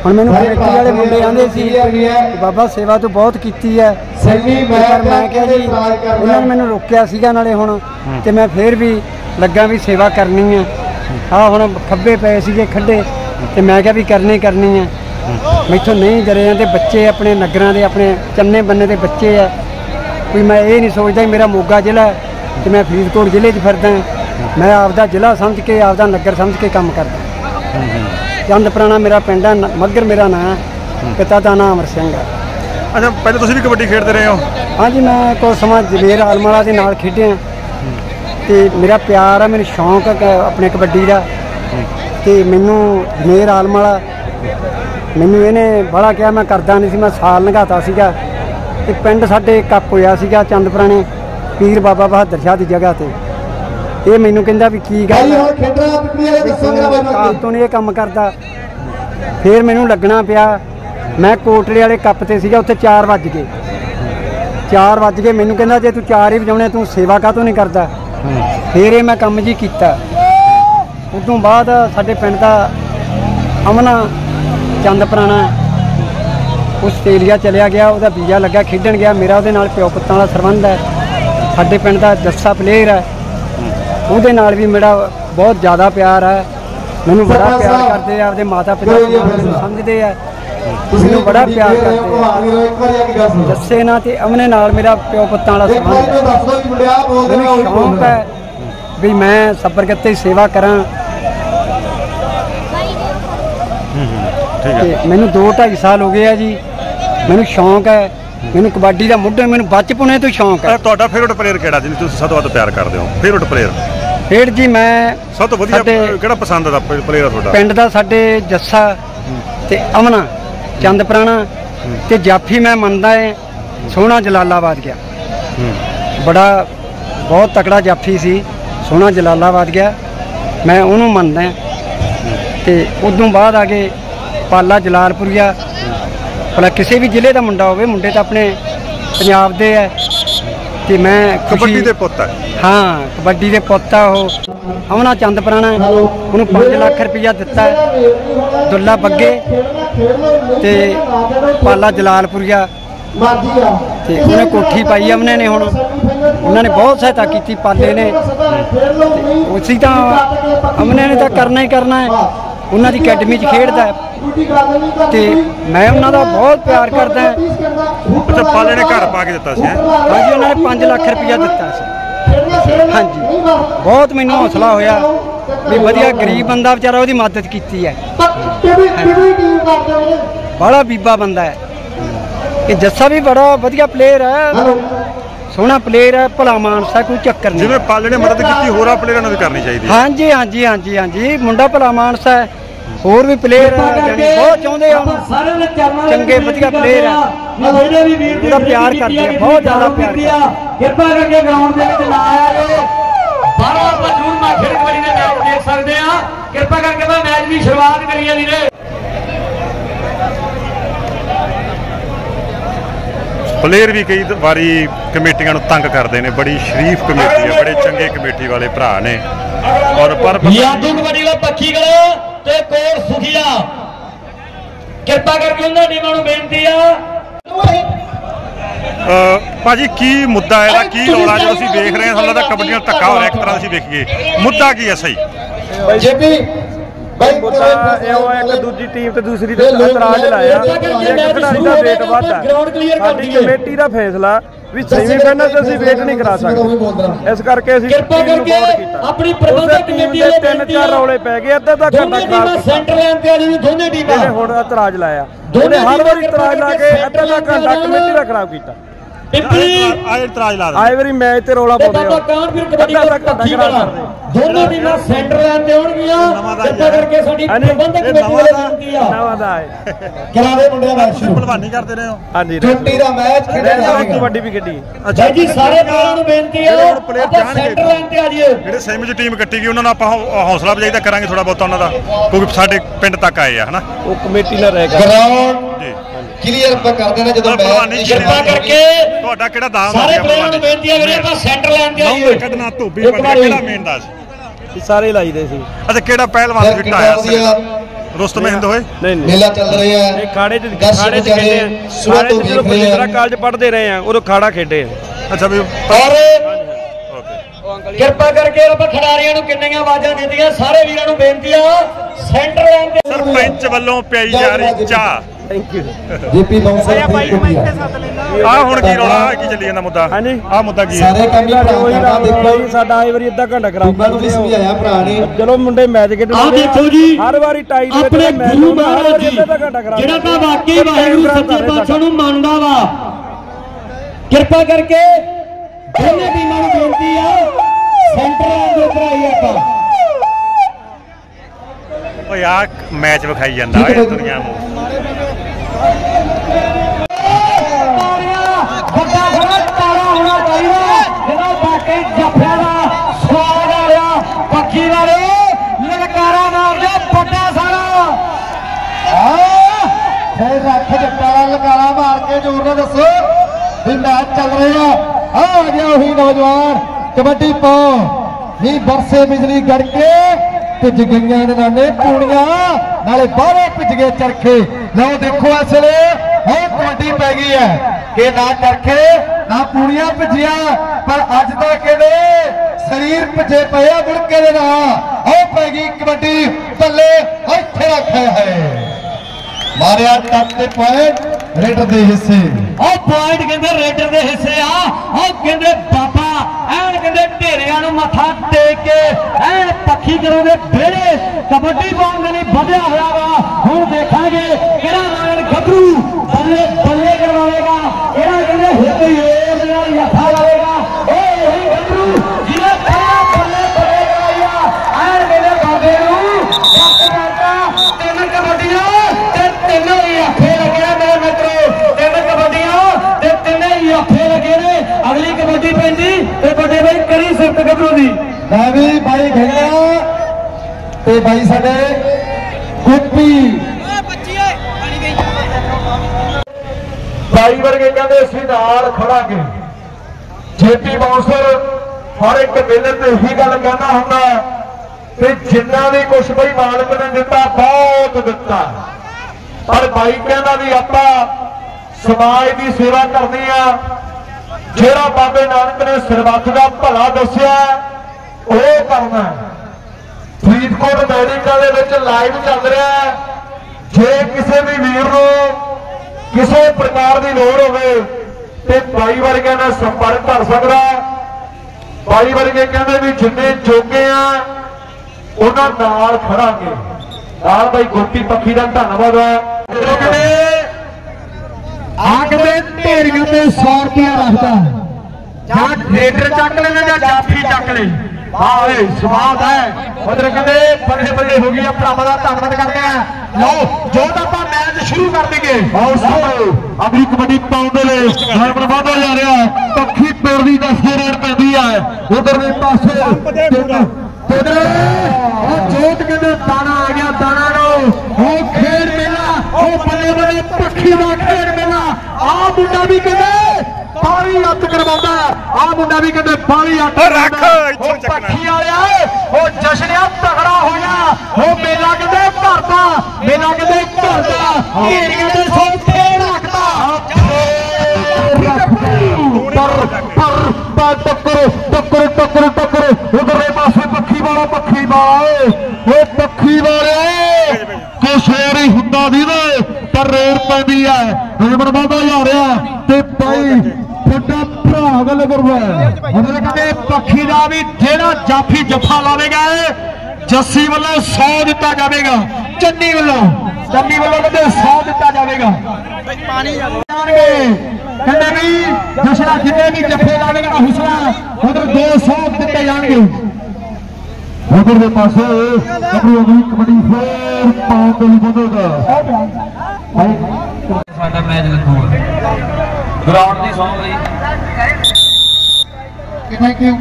ਹੁਣ ਮੈਨੂੰ ਕਮੇਟੀ ਵਾਲੇ ਮੁੰਡੇ ਆਂਦੇ ਸੀ ਬਾਬਾ ਸੇਵਾ ਤੂੰ ਬਹੁਤ ਕੀਤੀ ਹੈ, ਪਰ ਮੈਂ ਕਿਹਾ ਜੀ ਉਹਨਾਂ ਨੇ ਮੈਨੂੰ ਰੋਕਿਆ ਸੀਗਾ ਨਾਲੇ ਹੁਣ, ਤੇ ਮੈਂ ਫੇਰ ਵੀ ਲੱਗਾ ਵੀ ਸੇਵਾ ਕਰਨੀ ਹੈ। ਆਹ ਹੁਣ ਖੱਬੇ ਪਏ ਸੀਗੇ ਖੱਡੇ, ਤੇ ਮੈਂ ਕਿਹਾ ਵੀ ਕਰਨੀ ਕਰਨੀ ਹੈ। ਮੈਥੋਂ ਨਹੀਂ ਜਰੇ ਜਾਂਦੇ, ਬੱਚੇ ਆਪਣੇ ਨਗਰਾਂ ਦੇ ਆਪਣੇ ਚੰਨੇ ਬੰਨੇ ਦੇ ਬੱਚੇ ਆ, ਕੋਈ ਮੈਂ ਇਹ ਨਹੀਂ ਸੋਚਦਾ ਮੇਰਾ ਮੋਗਾ ਜ਼ਿਲ੍ਹਾ ਤੇ ਮੈਂ ਫਰੀਦਕੋਟ ਜ਼ਿਲ੍ਹੇ 'ਚ ਫਿਰਦਾ। ਮੈਂ ਆਪਦਾ ਜ਼ਿਲ੍ਹਾ ਸਮਝ ਕੇ ਆਪਦਾ ਨਗਰ ਸਮਝ ਕੇ ਕੰਮ ਕਰਦਾ। ਚੰਦ ਪੁਰਾਣਾ ਮੇਰਾ ਪਿੰਡ ਹੈ, ਮੱਗਰ ਮੇਰਾ ਨਾਂ, ਪਿਤਾ ਦਾ ਨਾਮ ਅਮਰ ਸਿੰਘ ਹੈ। ਅੱਛਾ, ਪਹਿਲੇ ਤੁਸੀਂ ਵੀ ਕਬੱਡੀ ਖੇਡਦੇ ਰਹੇ ਹੋ? ਹਾਂਜੀ, ਮੈਂ ਕੁਝ ਸਮਾਂ ਜਵੇਰ ਆਲਮਾਲਾ ਦੇ ਨਾਲ ਖੇਡਿਆ, ਤੇ ਮੇਰਾ ਪਿਆਰ ਹੈ, ਮੈਨੂੰ ਸ਼ੌਂਕ ਹੈ ਆਪਣੇ ਕਬੱਡੀ ਦਾ। ਤੇ ਮੈਨੂੰ ਜਵੇਰ ਆਲਮਾਲਾ ਮੈਨੂੰ ਇਹਨੇ ਬੜਾ ਕਿਹਾ, ਮੈਂ ਕਰਦਾ ਨਹੀਂ ਸੀ, ਮੈਂ ਸਾਲ ਲੰਘਾਤਾ ਸੀਗਾ। ਤੇ ਪਿੰਡ ਸਾਡੇ ਕੱਪ ਹੋਇਆ ਸੀਗਾ ਚੰਦ ਪੁਰਾਣੇ ਪੀਰ ਬਾਬਾ ਬਹਾਦਰ ਸ਼ਾਹ ਦੀ ਜਗ੍ਹਾ ਤੇ। ਇਹ ਮੈਨੂੰ ਕਹਿੰਦਾ ਵੀ ਕੀ ਗੱਲ ਕਾਲ ਤੋਂ ਨਹੀਂ ਇਹ ਕੰਮ ਕਰਦਾ। ਫਿਰ ਮੈਨੂੰ ਲੱਗਣਾ ਪਿਆ, ਮੈਂ ਕੋਟਲੇ ਵਾਲੇ ਕੱਪ ਤੇ ਸੀਗਾ, ਉੱਥੇ ਚਾਰ ਵੱਜ ਗਏ ਚਾਰ ਵੱਜ ਗਏ ਮੈਨੂੰ ਕਹਿੰਦਾ ਜੇ ਤੂੰ ਚਾਰ ਹੀ ਵਜਾਉਣੇ ਤੂੰ ਸੇਵਾ ਕਾਹਤੋਂ ਨਹੀਂ ਕਰਦਾ। ਫਿਰ ਇਹ ਮੈਂ ਕੰਮ ਜੀ ਕੀਤਾ। ਉਸ ਤੋਂ ਬਾਅਦ ਸਾਡੇ ਪਿੰਡ ਦਾ ਅਮਨਾ ਚੰਦ ਪੁਰਾਣਾ ਆਸਟ੍ਰੇਲੀਆ ਚਲਿਆ ਗਿਆ, ਉਹਦਾ ਵੀਜ਼ਾ ਲੱਗਾ, ਖੇਡਣ ਗਿਆ। ਮੇਰਾ ਉਹਦੇ ਨਾਲ ਪਿਓ ਪੁੱਤਾਂ ਵਾਲਾ ਸੰਬੰਧ ਹੈ। ਸਾਡੇ ਪਿੰਡ ਦਾ ਜੱਸਾ ਪਲੇਅਰ ਹੈ, ਉਹਦੇ ਨਾਲ ਵੀ ਮੇਰਾ ਬਹੁਤ ਜ਼ਿਆਦਾ ਪਿਆਰ ਹੈ। ਮੈਨੂੰ ਬੜਾ ਪਿਆਰ ਕਰਦੇ ਆ, ਆਪਦੇ ਮਾਤਾ ਪਿਤਾ ਨੂੰ ਸਮਝਦੇ ਆ, ਮੈਨੂੰ ਬੜਾ ਪਿਆਰ ਕਰਦੇ ਆ। ਜੱਸੇ ਨਾਲ ਤੇ ਅਮਨੇ ਨਾਲ ਮੇਰਾ ਪਿਓ ਪੁੱਤਾਂ ਵਾਲਾ ਸੰਬੰਧ ਹੈ। ਮੈਨੂੰ ਸ਼ੌਂਕ ਹੈ ਵੀ ਮੈਂ ਸਬਰ ਕੀਤੇ ਸੇਵਾ ਕਰਾਂ। ਤੇ ਮੈਨੂੰ ਦੋ ਢਾਈ ਸਾਲ ਹੋ ਗਏ ਆ ਜੀ। ਮੈਨੂੰ ਸ਼ੌਂਕ ਹੈ, ਮੈਨੂੰ ਕਬੱਡੀ ਦਾ ਮੁੱਢ ਮੈਨੂੰ ਬਚਪਨੇ ਤੋਂ ਸ਼ੌਂਕ ਹੈ। ਤੁਹਾਡਾ ਫੇਵਰਟ ਪਲੇਅਰ ਕਿਹੜਾ ਜਿਹਨੂੰ ਤੁਸੀਂ ਸਭ ਤੋਂ ਵੱਧ ਪਿਆਰ ਕਰਦੇ ਹੋ? ਫੇਵਰਟ ਪਲੇਅਰ ਫੇਰ ਜੀ ਮੈਂ ਸਭ ਤੋਂ ਵਧੀਆ ਕਿਹੜਾ ਪਸੰਦ ਦਾ ਪਲੇਅਰ ਤੁਹਾਡਾ? ਪਿੰਡ ਦਾ ਸਾਡੇ ਜੱਸਾ ਤੇ ਅਮਨਾ ਚੰਦ ਪੁਰਾਣਾ ਤੇ ਜਾਫੀ ਮੈਂ ਮੰਨਦਾ ਹੈ ਸੋਹਣਾ ਜਲਾਲਾਬਾਦ ਗਿਆ, ਬੜਾ ਬਹੁਤ ਤਕੜਾ ਜਾਫੀ ਸੀ ਸੋਹਣਾ ਜਲਾਲਾਬਾਦ ਗਿਆ, ਮੈਂ ਉਹਨੂੰ ਮੰਨਦਾ। ਤੇ ਉਦੋਂ ਬਾਅਦ ਆ ਕੇ ਪਾਲਾ ਜਲਾਲਪੁਰੀਆ, ਭਲਾ ਕਿਸੇ ਵੀ ਜ਼ਿਲ੍ਹੇ ਦਾ ਮੁੰਡਾ ਹੋਵੇ, ਮੁੰਡੇ ਤਾਂ ਆਪਣੇ ਪੰਜਾਬ ਦੇ ਹੈ। ਤੇ ਮੈਂ ਕਬੱਡੀ ਦੇ ਪੁੱਤ ਹੈ। ਹਾਂ, ਕਬੱਡੀ ਦੇ ਪੁੱਤ ਆ ਉਹ। ਅਮਨਾ ਚੰਦ ਪੁਰਾਣਾ, ਉਹਨੂੰ ਪੰਜ ਲੱਖ ਰੁਪਈਆ ਦਿੱਤਾ ਦੁੱਲਾ ਬੱਗੇ ਤੇ ਪਾਲਾ ਜਲਾਲਪੁਰੀਆ, ਤੇ ਉਹਨੇ ਕੋਠੀ ਪਾਈ ਅਮਨੇ ਨੇ। ਹੁਣ ਉਹਨਾਂ ਨੇ ਬਹੁਤ ਸਹਾਇਤਾ ਕੀਤੀ ਪਾਲੇ ਨੇ, ਉਸੇ ਤਾਂ ਅਮਨੇ ਨੇ ਤਾਂ ਕਰਨਾ ਹੀ ਕਰਨਾ ਹੈ। ਉਹਨਾਂ ਦੀ ਅਕੈਡਮੀ 'ਚ ਖੇਡਦਾ ਤੇ ਮੈਂ ਉਹਨਾਂ ਦਾ ਬਹੁਤ ਪਿਆਰ ਕਰਦਾ। ਅੱਛਾ, ਪਾਲੇ ਨੇ ਘਰ ਪਾ ਕੇ ਦਿੱਤਾ ਸੀ? ਹਾਂਜੀ, ਉਹਨਾਂ ਨੇ ਪੰਜ ਲੱਖ ਰੁਪਈਆ ਦਿੱਤਾ ਸੀ। ਹਾਂਜੀ, ਬਹੁਤ ਮੈਨੂੰ ਹੌਸਲਾ ਹੋਇਆ ਵੀ ਵਧੀਆ ਗਰੀਬ ਬੰਦਾ ਵਿਚਾਰਾ, ਉਹਦੀ ਮਦਦ ਕੀਤੀ ਹੈ। ਬੜਾ ਬੀਬਾ ਬੰਦਾ ਹੈ। ਇਹ ਜੱਸਾ ਵੀ ਬੜਾ ਵਧੀਆ ਪਲੇਅਰ ਹੈ, ਸੋਹਣਾ ਪਲੇਅਰ ਹੈ, ਭਲਾ ਮਾਨਸਾ, ਕੋਈ ਚੱਕਰ ਨਹੀਂ। ਜਿਵੇਂ ਪਾਲੇ ਨੇ ਮਦਦ ਕੀਤੀ ਹੋਰਾਂ ਪਲੇਅਰਾਂ ਨੂੰ ਵੀ ਕਰਨੀ ਚਾਹੀਦੀ ਹੈ। ਹਾਂਜੀ ਹਾਂਜੀ ਹਾਂਜੀ ਹਾਂਜੀ, ਮੁੰਡਾ ਭਲਾ ਮਾਨਸਾ ਹੈ, ਹੋਰ ਵੀ ਪਲੇਅਰ ਬਹੁਤ ਚਾਹੁੰਦੇ ਆ ਚੰਗੇ ਵਧੀਆ ਪਲੇਅਰ ਆ, ਉਹਦਾ ਪਿਆਰ ਕਰਦੇ ਆ, ਬਹੁਤ ਜ਼ਿਆਦਾ ਪਿਆਰ ਕਰਦੇ ਆ। ਕਿਰਪਾ ਕਰਕੇ ਗਰਾਊਂਡ ਦੇ ਵਿੱਚ ਨਾ ਆਇਆ ਜੇ। ਬਾਰਾਂ ਆਪਾਂ ਜੂਨ ਮਾਹ ਖੇਡ ਕਬੱਡੀ ਦੇ ਮੈਚ ਦੇਖ ਸਕਦੇ ਆ। ਕਿਰਪਾ ਕਰਕੇ ਮੈਂ ਮੈਚ ਦੀ ਸ਼ੁਰੂਆਤ ਕਰੀਏ ਵੀਰੇ। ਪਲੇਅਰ ਵੀ ਕਈ ਵਾਰੀ ਕਮੇਟੀਆਂ ਨੂੰ ਤੰਗ ਕਰਦੇ ਨੇ, ਬੜੀ ਸ਼ਰੀਫ ਕਮੇਟੀ ਹੈ, ਬੜੇ ਚੰਗੇ ਕਮੇਟੀ ਵਾਲੇ ਭਰਾ ਨੇ। ਔਰ ਪਰ ਯਾਦੂ ਕਬੱਡੀ ਦਾ ਪੱਖੀ ਗਲਾ ਤੇ ਕੋਰ ਸੁਖੀਆ, ਕਿਰਪਾ ਕਰਕੇ ਉਹਨਾਂ ਟੀਮਾਂ ਨੂੰ ਬੇਨਤੀ ਆ। ਭਾਜੀ ਕੀ ਮੁੱਦਾ ਹੈ ਇਹਦਾ, ਕੀ ਰੌਲਾ ਜੋ ਅਸੀਂ ਵੇਖ ਰਹੇ ਹਾਂ? ਸਾਨੂੰ ਲੱਗਦਾ ਕਬੱਡੀ ਨਾਲ ਧੱਕਾ ਹੋ ਰਿਹਾ ਇੱਕ ਤਰ੍ਹਾਂ ਅਸੀਂ ਵੇਖੀਏ, ਮੁੱਦਾ ਕੀ ਹੈ ਸਹੀ? ਮੁੱਦਾ ਇਹੋ ਹੈ ਕਿ ਦੂਜੀ ਟੀਮ ਤੇ ਦੂਸਰੀ ਤੇ ਇਤਰਾਜ਼ ਲਾਇਆ, ਇੱਕ ਖਿਡਾਰੀ ਦਾ ਵੇਟ ਵੱਧ ਹੈ। ਸਾਡੀ ਕਮੇਟੀ ਦਾ ਫੈਸਲਾ ਵੀ ਸੈਮੀਫਾਈਨਲ ਤੇ ਅਸੀਂ ਵੇਟ ਨਹੀਂ ਕਰਾ ਸਕਦੇ, ਇਸ ਕਰਕੇ ਅਸੀਂ ਟੀਮ ਨੂੰ ਵੋਟ ਕੀਤਾ। ਆਪਣੀ ਪ੍ਰਬੰਧਕ ਕਮੇਟੀ ਦੇ ਤਿੰਨ ਚਾਰ ਰੌਲੇ ਪੈ ਗਏ, ਅੱਧਾ ਦਾ ਘੰਟਾ ਖਰਾਬ ਸੈਂਟਰ ਲਾਈਨ ਤੇ ਵਾਲੀ ਦੋਨੇ ਟੀਮਾਂ ਇਹਨੇ ਹੁਣ ਇਤਰਾਜ਼ ਲਾਇਆ, ਉਹਨੇ ਹਰ ਵਾਰੀ ਇਤਰਾਜ਼ ਲਾ ਕੇ ਅੱਧਾ ਦਾ ਘੰਟਾ ਕਮੇਟੀ ਦਾ ਖਰਾਬ ਕੀਤਾ। ਆਏ ਵਾਰੀ ਮੈਚ ਤੇ ਰੌਲਾ ਪਾਉਂਦੇ ਆ, ਅੱਧਾ ਦਾ ਘੰਟਾ ਖਰਾਬ ਕਰਦੇ। ਦੋਨੋਂ ਟੀਮਾਂ ਸੈਂਟਰ ਲਾਈਨ ਤੇ ਆਉਣਗੀਆਂ, ਕਿਰਪਾ ਕਰਕੇ ਸਾਡੀ ਪ੍ਰਬੰਧਕ ਕਮੇਟੀ ਵਾਲੇ ਬੇਨਤੀ ਆ। ਨਵਾਂ ਦਾ ਆਏ ਕਰਾਵੇ ਮੁੰਡਿਆਂ ਦਾ ਸ਼ੁਰੂ ਭਲਵਾਨੀ ਕਰਦੇ ਰਹੇ ਹੋ? ਹਾਂਜੀ, ਚੁੰਟੀ ਦਾ ਮੈਚ ਖੇਡਿਆ ਜਾਵੇਗਾ, ਕਬੱਡੀ ਵੀ ਖੇਡੀ। ਅੱਛਾ ਜੀ, ਸਾਰੇ ਪਲੇਅਰਾਂ ਨੂੰ ਬੇਨਤੀ ਆ ਆਪਾਂ ਸੈਂਟਰ ਲਾਈਨ ਤੇ ਆ ਜਾਈਏ। ਜਿਹੜੇ ਸੈਮੀ ਚ ਟੀਮ ਕੱਟੀ ਗਈ ਉਹਨਾਂ ਨੂੰ ਆਪਾਂ ਹੌਸਲਾ ਅਫਜ਼ਾਈ ਤਾਂ ਕਰਾਂਗੇ ਥੋੜਾ ਬਹੁਤਾ ਉਹਨਾਂ ਦਾ, ਕਿਉਂਕਿ ਸਾਡੇ ਪਿੰਡ ਤੱਕ ਆਏ ਆ ਹਨਾ। ਉਹ ਕਮੇਟੀ ਨਾਲ ਰਹਿ ਗਿਆ ਗਰਾਊਂਡ ਜੀ ਕਲੀਅਰ ਆਪਾਂ ਕਰਦੇ ਨੇ ਜਦੋਂ ਮੈਚ। ਕਿਰਪਾ ਕਰਕੇ ਤੁਹਾਡਾ ਕਿਹੜਾ ਦਾਅ ਸਾਰੇ ਪਲੇਅਰਾਂ ਨੂੰ ਬੇਨਤੀ ਆ ਵੀਰੇ ਆਪਾਂ ਸੈਂਟਰ ਲਾਈਨ ਤੇ ਆਈਏ। ਕੱਢਣਾ ਧੋਬੀ ਪੱਟੀ ਕਿਹੜਾ ਮੇਨ ਦਾ ਸੀ? ਸਾਰੇ ਲਾਈਦੇ ਸੀ। ਅੱਛਾ, ਕਿਹੜਾ ਪਹਿਲਵਾਨ ਫਿੱਟ ਆਇਆ ਸੀ? रुस्तम हिंद होए नहीं नहीं मेला चल रहा है खाड़े च दर्शक खाड़े च बेचारे खेडे हैं सुबह खाड़े तो च देख जो रहे हैं। बजिंद्रा कॉलेज पढ़ते रहे हैं उदो खाड़ा खेडे अच्छा भी और ਕਿਰਪਾ ਕਰਕੇ ਰੱਬ ਖਿਡਾਰੀਆਂ ਨੂੰ ਕਿੰਨੀਆਂ ਆਵਾਜ਼ਾਂ ਦਿੰਦੀਆਂ ਸਾਰੇ ਵੀਰਾਂ ਨੂੰ ਬੇਨਤੀ ਆ ਸੈਂਟਰ ਲਾਈਨ ਤੇ सरपंच वालों प्याई जा रही चाह ਜੇਪੀ ਬਾਉਂਸਰ आ हुण की रौला की चली जांदा मुद्दा हाँ जी आ मुद्दा की है ਸਾਰੇ ਕੰਮ ਹੀ ਭਰਾ ਕਰਨਾ ਦੇਖੋ ਸਾਡਾ ਆਈ ਵਾਰੀ ਅੱਧਾ ਘੰਟਾ ਟੀਮਾਂ ਨੂੰ ਵੀ ਸਮਝਾਇਆ ਭਰਾ ਨੇ ਚਲੋ ਮੁੰਡੇ ਮੈਚ ਖੇਡਣ ਆਹ ਦੇਖੋ ਜੀ ਹਰ ਵਾਰੀ ਟਾਈ ਦੇ ਆਪਣੇ ਮੈਚ ਗੁਰੂ ਹੁੰਦਾ, ਹਰ ਮਹਾਰਾਜ ਵਾਰੀ ਜੀ ਅੱਧਾ ਘੰਟਾ ਖਰਾਬ ਜਿਹੜਾ ਤਾਂ ਕਰਦੇ। ਵਾਕਈ ਵਾਹਿਗੁਰੂ ਸੱਚੇ ਪਾਤਸ਼ਾਹ ਨੂੰ ਮੰਨਦਾ ਵਾ ਕਿਰਪਾ ਕਰਕੇ ਦੋਨੇ ਟੀਮਾਂ ਨੂੰ ਬੇਨਤੀ ਆ ਸੈਂਟਰ ਲਾਈਨ ਦੇ ਉੱਪਰ ਆਈ ਆਪਾਂ ਓਏ ਆ ਮੈਚ ਵਿਖਾਈ ਜਾਂਦਾ ਓਏ ਦੁਨੀਆ ਨੂੰ ਵੱਡਾ ਖੜਾ ਤਾਰਾ ਹੋਣਾ ਚਾਹੀਦਾ ਜਿਹੜਾ ਬਾਕੀ ਜੱਫਿਆਂ ਦਾ ਸਵਾਦ ਆ ਰਿਹਾ ਪੱਖੀ ਵਾਲੇ ਲਲਕਾਰਾ ਮਾਰਦੇ ਵੱਡਾ ਸਾਰਾ ਫੇਰ ਰੱਖ ਜੱਟਾਲਾ ਲਗਾਰਾ ਮਾਰ ਕੇ ਜ਼ੋਰ ਨਾਲ ਦੱਸੋ ਵੀ ਮੈਚ ਚੱਲ ਰਿਹਾ ਆ ਆ ਗਿਆ ਉਹੀ ਨੌਜਵਾਨ ਕਬੱਡੀ ਪਾਓ ਨੀ ਬਰਸੇ ਬਿਜਲੀ ਗੜ ਕੇ ਭਿੱਜ ਗਈਆਂ ਇਹਨਾਂ ਨੇ ਪੂਣੀਆਂ ਨਾਲੇ ਬਾਹਰੋਂ ਭਿੱਜ ਗਏ ਚਰਖੇ ਲਓ ਦੇਖੋ ਇਸ ਵੇਲੇ ਹੁਣ ਕਬੱਡੀ ਪੈ ਗਈ ਹੈ ਕਿ ਨਾ ਚਰਖੇ ਨਾ ਪੂਣੀਆਂ ਭਿੱਜੀਆਂ ਪਰ ਅੱਜ ਤਾਂ ਕਹਿੰਦੇ ਸਰੀਰ ਭਿੱਜੇ ਪਏ ਆ ਮੁੜਕੇ ਦੇ ਨਾਲ ਉਹ ਪੈ ਗਈ ਕਬੱਡੀ ਥੱਲੇ ਇੱਥੇ ਰੱਖਿਆ ਹੈ ਮਾਰਿਆ ਟੱਪ ਤੇ ਪੁਆਇੰਟ ਰੇਡਰ ਦੇ ਹਿੱਸੇ ਉਹ ਪੁਆਇੰਟ ਕਹਿੰਦੇ ਰੇਡਰ ਦੇ ਹਿੱਸੇ ਆ ਉਹ ਕਹਿੰਦੇ ਬਾਬਾ ਐਨ ਕਹਿੰਦੇ ਢੇਰਿਆਂ ਨੂੰ ਮੱਥਾ ਟੇਕ ਕੇ ਐਨ ਪੱਖੀ ਕਰੋ ਦੇ ਵਿਹੜੇ ਕਬੱਡੀ ਪਾਉਣ ਦੇ ਲਈ ਵਧਿਆ ਹੋਇਆ ਵਾ ਹੁਣ ਦੇਖਾਂਗੇ ਕਿਹੜਾ ਨਾਇਣ ਗੱਭਰੂ ਬੱਲੇ ਬੱਲੇ ਕਰਵਾਵੇਗਾ ਕਿਹੜਾ ਕਹਿੰਦੇ ਹਿੱਟ ਯੋਰ ਦੇ ਨਾਲ ਯੱਥਾ ਲਾਵੇਗਾ ਉਹ ਉਹੀ ਗੱਭਰੂ ਜਿਹਨੇ ਪਹਿਲਾਂ ਬੱਲੇ ਬੱਲੇ ਕਰਾਇਆ ਐਨ ਕਹਿੰਦੇ ਬਾਬੇ ਨੂੰ ਕੱਟ ਕਰਤਾ ਤਿੰਨ ਕਬੱਡੀਆਂ ਤੇ ਤਿੰਨੋਂ ਹੀ ਆਖੇ ਲੱਗਿਆ ਮੇਰੇ ਮਿੱਤਰੋ ਤਿੰਨ ਕਬੱਡੀਆਂ ਤੇ ਤਿੰਨੇ ਹੀ ਆਖੇ ਲੱਗੇ ਨੇ ਅਗਲੀ ਕਬੱਡੀ ਪੈਂਦੀ ਤੇ ਵੱਡੇ ਬਾਈ ਕਰੀ ਸਿਫਤ ਗੱਭਰੂ ਦੀ ਮੈਂ ਵੀ ਬਾਈ ਘੜਿਆ ਤੇ ਬਾਈ ਸਾਡੇ ਗੁੱਪੀ ਬਾਈ ਵਰਗੇ ਕਹਿੰਦੇ ਅਸੀਂ ਨਾਲ ਖੜਾਂਗੇ ਜੇਪੀ ਬਾਉਂਸਰ ਹਰ ਇੱਕ ਮੇਲੇ ਤੇ ਇਹੀ ਗੱਲ ਕਹਿੰਦਾ ਹੁੰਦਾ ਕਿ ਜਿੰਨਾ ਵੀ ਕੁਛ ਬਈ ਮਾਲਕ ਨੇ ਦਿੱਤਾ ਬਹੁਤ ਦਿੱਤਾ ਪਰ ਬਾਈ ਕਹਿੰਦਾ ਵੀ ਆਪਾਂ ਸਮਾਜ ਦੀ ਸੇਵਾ ਕਰਨੀ ਆ ਜਿਹੜਾ ਬਾਬੇ ਨਾਨਕ ਨੇ ਸਰਬੱਤ ਦਾ ਭਲਾ ਦੱਸਿਆ ਉਹ ਕਰਨਾ ਫਰੀਦਕੋਟ ਮੈਡੀਕਲ ਦੇ ਵਿੱਚ ਲਾਈਵ ਚੱਲ ਰਿਹਾ ਹੈ ਜੇ ਕਿਸੇ ਵੀ ਵੀਰ ਨੂੰ ਕਿਸੇ ਪ੍ਰਕਾਰ ਦੀ ਲੋੜ ਹੋਵੇ ਤੇ ਬਾਈ ਵਰਗਿਆਂ ਨਾਲ ਸੰਪਰਕ ਕਰ ਸਕਦਾ ਬਾਈ ਵਰਗੇ ਕਹਿੰਦੇ ਵੀ ਜਿੰਨੇ ਜੋਗੇ ਆ ਉਹਨਾਂ ਨਾਲ ਖੜਾਂਗੇ ਨਾਲ ਬਾਈ ਗੋਪੀ ਪੱਖੀ ਦਾ ਧੰਨਵਾਦ ਹੈ ਆ ਕਹਿੰਦੇ ਢੇਰੀਆਂ ਤੇ ਸੌ ਰੁਪਇਆ ਰੱਖਦਾ ਜਾਂ ਥੀਏਟਰ ਚੱਕ ਲੈਣਾ ਜਾਂ ਜਾਫੀ ਚੱਕ ਲੈ ਵਾਹ ਏ ਸਵਾਦ ਹੈ ਉਧਰ ਕਹਿੰਦੇ ਬੱਲੇ ਬੱਲੇ ਹੋ ਗਈ ਆ ਭਰਾਵਾਂ ਦਾ ਧੰਨਵਾਦ ਕਰਦੇ ਆ ਲਓ ਜੋ ਤਾਂ ਆਪਾਂ ਮੈਚ ਸ਼ੁਰੂ ਕਰ ਦਈਏ ਬਹੁਤ ਸੋਹਣੇ ਅਗਲੀ ਕਬੱਡੀ ਪਾਉਂਦੇ ਨੇ ਹਰਮਨ ਵਾਧਾ ਜਾ ਰਿਹਾ ਪੱਖੀ ਪਿੰਡ ਦੀ ਦਸ ਰੇਡ ਪੈਂਦੀ ਹੈ ਉਧਰਲੇ ਪਾਸੇ ਉਧਰ ਉਹ ਜੋਤ ਕਹਿੰਦੇ ਦਾਣਾ ਆ ਗਿਆ ਦਾਣਾ ਨੂੰ ਉਹ ਖੇਡ ਮੇਲਾ ਉਹ ਬੱਲੇ ਬੱਲੇ ਪੱਖੀ ਦਾ ਖੇਡ ਮੇਲਾ ਆ ਮੁੰਡਾ ਵੀ ਕਹਿੰਦੇ ਪਾਣੀ ਹੱਥ ਕਰਵਾਉਂਦਾ ਆ ਮੁੰਡਾ ਵੀ ਕਹਿੰਦੇ ਪਾਣੀ ਹੱਥ ਰੱਖ ਇੱਥੋਂ ਚੱਕਣਾ ਪੱਖੀ ਵਾਲਿਆ ਉਹ ਜਸ਼ਨ ਆ ਤਗੜਾ ਹੋਇਆ ਉਹ ਮੇਲਾ ਕਹਿੰਦੇ ਘਰ ਦਾ ਮੇਲਾ ਕਹਿੰਦੇ ਘਰ ਦਾ ਢੇਰੀਆਂ ਦੇ ਸੌਂਥੇ ਰੱਖਦਾ ਪਰ ਪਰ ਪਰ ਟੱਕਰ ਟੱਕਰ ਟੱਕਰ ਟੱਕਰ ਉਧਰਲੇ ਪਾਸੇ ਪੱਖੀ ਵਾਲਾ ਪੱਖੀ ਵਾਲਾ ਉਹ ਪੱਖੀ ਵਾਲੇ ਕੁਛ ਹੋਰ ਹੀ ਹੁੰਦਾ ਦੀ ਪਰ ਰੇਡ ਪੈਂਦੀ ਹੈ ਰਮਨ ਬਾਬਾ ਜਾ ਰਿਹਾ ਤੇ ਭਾਈ ਵੱਡਾ ਭਰਾ ਗੱਲ ਕਰਵਾ ਉਹਨੇ ਕਹਿੰਦੇ ਪੱਖੀ ਦਾ ਵੀ ਜਿਹੜਾ ਜਾਫੀ ਜੱਫਾ ਲਾਵੇਗਾ ਜੱਸੀ ਵੱਲੋਂ ਸੌ ਦਿੱਤਾ ਜਾਵੇਗਾ ਚੰਨੀ ਵੱਲੋਂ ਚੰਨੀ ਵੱਲੋਂ ਕਹਿੰਦੇ ਸੌ ਦਿੱਤਾ ਜਾਵੇਗਾ ਪਾਣੀ ਜਾਣਗੇ ਕਹਿੰਦੇ ਵੀ ਜਸੜਾ ਜਿੰਨੇ ਵੀ ਜੱਫੇ ਲਾਵੇਗਾ ਹੁਸਨਾ ਉਧਰ ਦੋ ਸੌ ਦਿੱਤੇ ਜਾਣਗੇ ਉਧਰ ਦੇ ਪਾਸੇ ਅਗਲੀ ਅਗਲੀ ਕਬੱਡੀ ਫੇਰ ਪਾਉਣ ਦੇ ਲਈ ਵਧੇਗਾ ਸਾਡਾ ਮੈਚ ਲੱਗੂਗਾ ਗਰਾਊਂਡ ਦੀ ਸੌਂਗ ਲਈ ਥੈਂਕ ਯੂ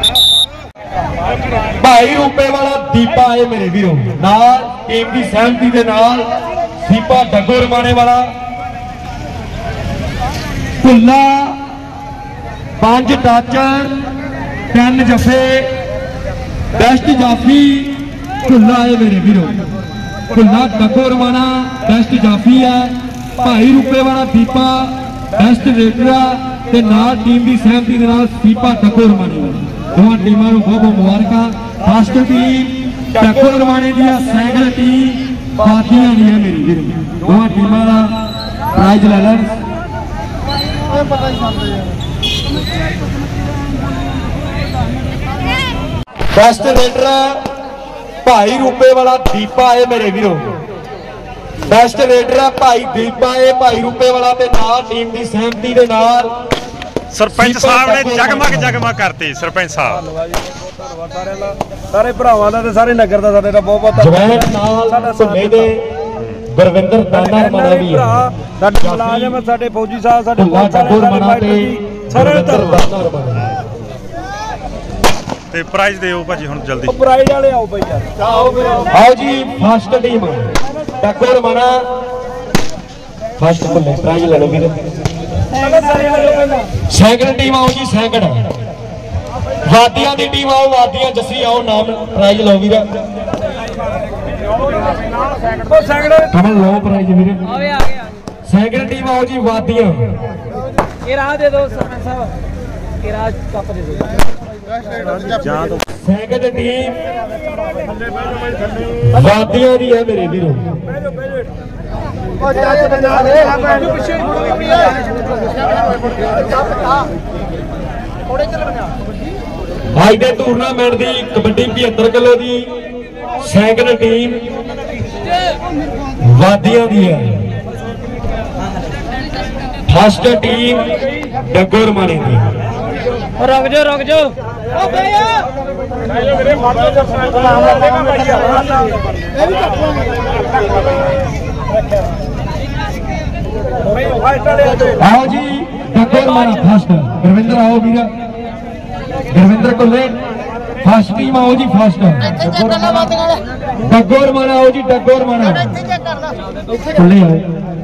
ਭਾਈ ਰੂਪੇ ਵਾਲਾ ਦੀਪਾ ਹੈ ਮੇਰੇ ਵੀਰੋ ਨਾਲ ਟੀਮ ਦੀ ਸਹਿਮਤੀ ਦੇ ਨਾਲ ਦੀਪਾ ਡੱਗੋ ਰਮਾਣੇ ਵਾਲਾ ਭੁੱਲਾ ਪੰਜ ਟੱਚ ਤਿੰਨ ਜਫੇ ਬੈਸਟ ਜਾਫੀ ਭੁੱਲਾ ਹੈ ਮੇਰੇ ਵੀਰੋ ਭੁੱਲਾ ਡੱਗੋ ਰਵਾਨਾ ਬੈਸਟ ਜਾਫੀ ਹੈ, ਭਾਈ ਰੂਪੇ ਵਾਲਾ ਦੀਪਾ ਬੈਸਟ ਰੇਡਰ ਆ ਤੇ ਨਾਲ ਟੀਮ ਦੀ ਸਹਿਮਤੀ ਦੇ ਨਾਲ ਸੀਪਾ ਡੱਗੋ ਰਵਾਨੇ ਵਾਲਾ। ਦੋਵਾਂ ਟੀਮਾਂ ਨੂੰ ਬਹੁਤ ਬਹੁਤ ਮੁਬਾਰਕਾਂ। ਫਸਟ ਟੀਮ ਡੱਗੋ ਰਵਾਨੇ ਦੀ ਆ, ਸੈਕੰਡ ਟੀਮ ਬਾਦੀਆਂ ਦੀ ਹੈ ਮੇਰੀ ਵੀਰ। ਦੋਵਾਂ ਟੀਮਾਂ ਦਾ ਪ੍ਰਾਈਜ਼ ਲੈ ਲੈਣ। ਬੈਸਟ ਰੇਡਰ ਭਾਈ ਰੂਪੇ ਵਾਲਾ ਦੀਪਾ ਹੈ ਮੇਰੇ ਵੀਰੋ। ਬੈਸਟ ਰੇਡਰ ਹੈ ਭਾਈ ਦੀਪਾ ਹੈ, ਭਾਈ ਰੂਪੇ ਵਾਲਾ ਤੇ ਨਾਲ ਟੀਮ ਦੀ ਸਹਿਮਤੀ ਦੇ ਨਾਲ ਸਰਪੰਚ ਸਾਹਿਬ ਨੇ ਜਗਮਗ ਜਗਮਗ ਕਰਤੀ। ਸਰਪੰਚ ਸਾਹਿਬ ਸਾਰੇ ਭਰਾਵਾਂ ਦਾ ਤੇ ਸਾਰੇ ਨਗਰ ਦਾ ਸਾਡੇ ਦਾ ਬਹੁਤ ਬਹੁਤ ਜਵੈਨ ਨਾਲ ਭੁੱਲੇ ਦੇ ਗੁਰਵਿੰਦਰ ਦਾਨਾ ਮਾਣਾ ਵੀ ਹੈ। ਸਾਡੇ ਮੁਲਾਜ਼ਮ ਸਾਡੇ ਫੌਜੀ ਸਾਹਿਬ ਸਾਡੇ ਬਹੁਤ ਸਾਰੇ ਸਾਰੇ ਤੇ ਪ੍ਰਾਈਜ਼ ਦਿਓ ਭਾਜੀ ਹੁਣ ਜਲਦੀ। ਪ੍ਰਾਈਜ਼ ਵਾਲੇ ਆਓ ਭਾਈ ਯਾਰ ਆਓ ਜੀ। ਫਸਟ ਟੀਮ ਡੱਗੋ ਰਵਾਨਾ ਫਸਟ ਭੁੱਲੇ ਪ੍ਰਾਈਜ਼ ਲੈ ਲਓ ਵੀਰ। ਸੈਕੰਡ ਟੀਮ ਆਓ ਜੀ, ਸੈਕੰਡ ਵਾਦੀਆਂ ਦੀ ਟੀਮ ਆਓ, ਵਾਦੀਆਂ ਜੱਸੀ ਆਓ, ਨਾਮ ਪ੍ਰਾਈਜ਼ ਲਓ ਵੀਰ। ਕਮਲ ਲਓ ਪ੍ਰਾਈਜ਼ ਵੀਰ। ਸੈਕੰਡ ਟੀਮ ਆਓ ਜੀ, ਵਾਦੀਆਂ। ਇਹ ਰਾਹ ਦੇ ਦਿਓ ਸਰਪੰਚ ਸਾਹਿਬ, ਇਹ ਰਾਹ ਕੱਪ ਦੇ ਦਿਓ। ਸੈਕੰਡ ਟੀਮ ਵਾਦੀਆਂ ਦੀ ਹੈ ਮੇਰੇ ਵੀਰੋ। ਅੱਜ ਦੇ ਟੂਰਨਾਮੈਂਟ ਦੀ ਕਬੱਡੀ ਪਝੱਤਰ ਕਿਲੋ ਦੀ ਸੈਕੰਡ ਟੀਮ ਵਾਦੀਆਂ ਦੀ ਹੈ। ਫਸਟ ਟੀਮ ਡੱਗੋ ਰਮਾਣੇ ਦੀ। ਰੁਕ ਜਾਓ ਰੁਕ ਜਾਓ आओ जी डग्गो रमाना फर्स्ट। गुरविंदर आओ वीर, गुरविंदर कुल्ले फर्स्ट टीम आओ जी फर्स्ट। डग्गो रमाना आओ जी, डग्गो रमाना कुल्ले आओ।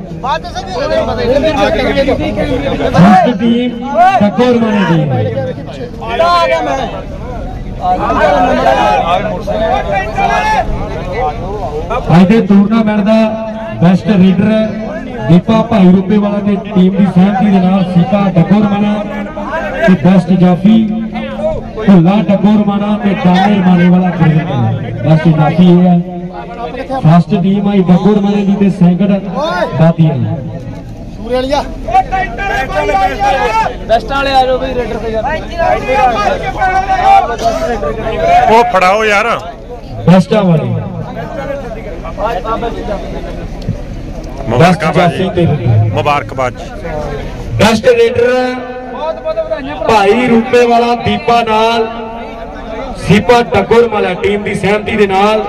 फर्स्ट टीम डग्गो रमाना दी। ਅੱਜ ਦੇ ਟੂਰਨਾਮੈਂਟ ਦਾ ਬੈਸਟ ਰੀਡਰ ਦੀਪਾ ਭਾਈ ਰੂਪੇ ਵਾਲਾ ਤੇ ਟੀਮ ਦੀ ਸਹਿਮਤੀ ਦੇ ਨਾਲ ਸੀਪਾ ਡੱਗੋ ਰਮਾਣਾ ਤੇ ਬੈਸਟ ਜਾਫੀ ਭੁੱਲਾ ਡੱਗੋ ਰਮਾਣਾ ਤੇ ਦਾਨੇ ਰਮਾਣੇ ਵਾਲਾ ਬੈਸਟ ਜਾਫੀ ਇਹ ਹੈ। ਫਸਟ ਟੀਮ ਆਈ ਡੱਗੋ ਰਮਾਣੇ ਦੀ ਤੇ ਸੈਕੰਡ ਬਾਤੀ ਹੈ। ਬੈਸਟਾਂ ਵਾਲੇ ਆ ਜਾਓ ਬਈ ਰੇਡਰ ਤੇ ਯਾਰ। ਉਹ ਫੜਾਓ ਯਾਰ ਬੈਸਟਾਂ ਵਾਲੇ। ਮੁਬਾਰਕਬਾਦ ਜੀ, ਮੁਬਾਰਕਬਾਦ ਜੀ। ਬੈਸਟ ਰੇਡਰ ਭਾਈ ਰੂਪੇ ਵਾਲਾ ਦੀਪਾ ਨਾਲ ਸੀਪਾ ਡੱਗੋ ਰਮਾਣਾ ਟੀਮ ਦੀ ਸਹਿਮਤੀ ਦੇ ਨਾਲ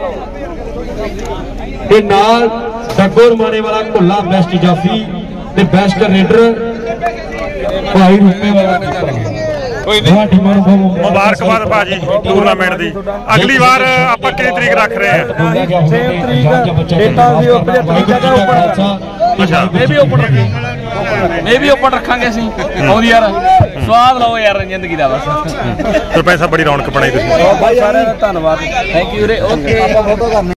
ਤੇ ਨਾਲ ਡੱਗੋ ਰਮਾਣੇ ਵਾਲਾ ਭੁੱਲਾ ਬੈਸਟ ਜਾਫੀ ਤੇ ਬੈਸਟ ਰੇਡਰ ਭਾਈ ਰੂਪੇ ਵਾਲਾ ਦੀਪਾ। ਮੁਬਾਰਕਬਾਦ ਭਾਜੀ ਟੂਰਨਾਮੈਂਟ ਦੀ। ਅਗਲੀ ਵਾਰ ਆਪਾਂ ਕਿੰਨੀ ਤਰੀਕ ਰੱਖ ਰਹੇ ਹਾਂ? ਛੇ ਤਰੀਕ ਡੇਟਾ ਵੀ ਓਪਨ ਅੱਛਾ ਇਹ ਵੀ ਓਪਨ ਰੱਖਾਂਗੇ, ਇਹ ਵੀ ਓਪਨ ਰੱਖਾਂਗੇ ਅਸੀਂ। ਆਉਂਦੀ ਯਾਰ ਸਵਾਦ ਲਓ ਯਾਰ ਜ਼ਿੰਦਗੀ ਦਾ ਬਸ। ਸਰਪੰਚ ਸਾਹਿਬ ਬੜੀ ਰੌਣਕ ਬਣਾਈ ਤੁਸੀਂ। ਸਾਰਿਆਂ ਦਾ ਧੰਨਵਾਦ, ਥੈਂਕ ਯੂ ਰੇ। ਓਕੇ।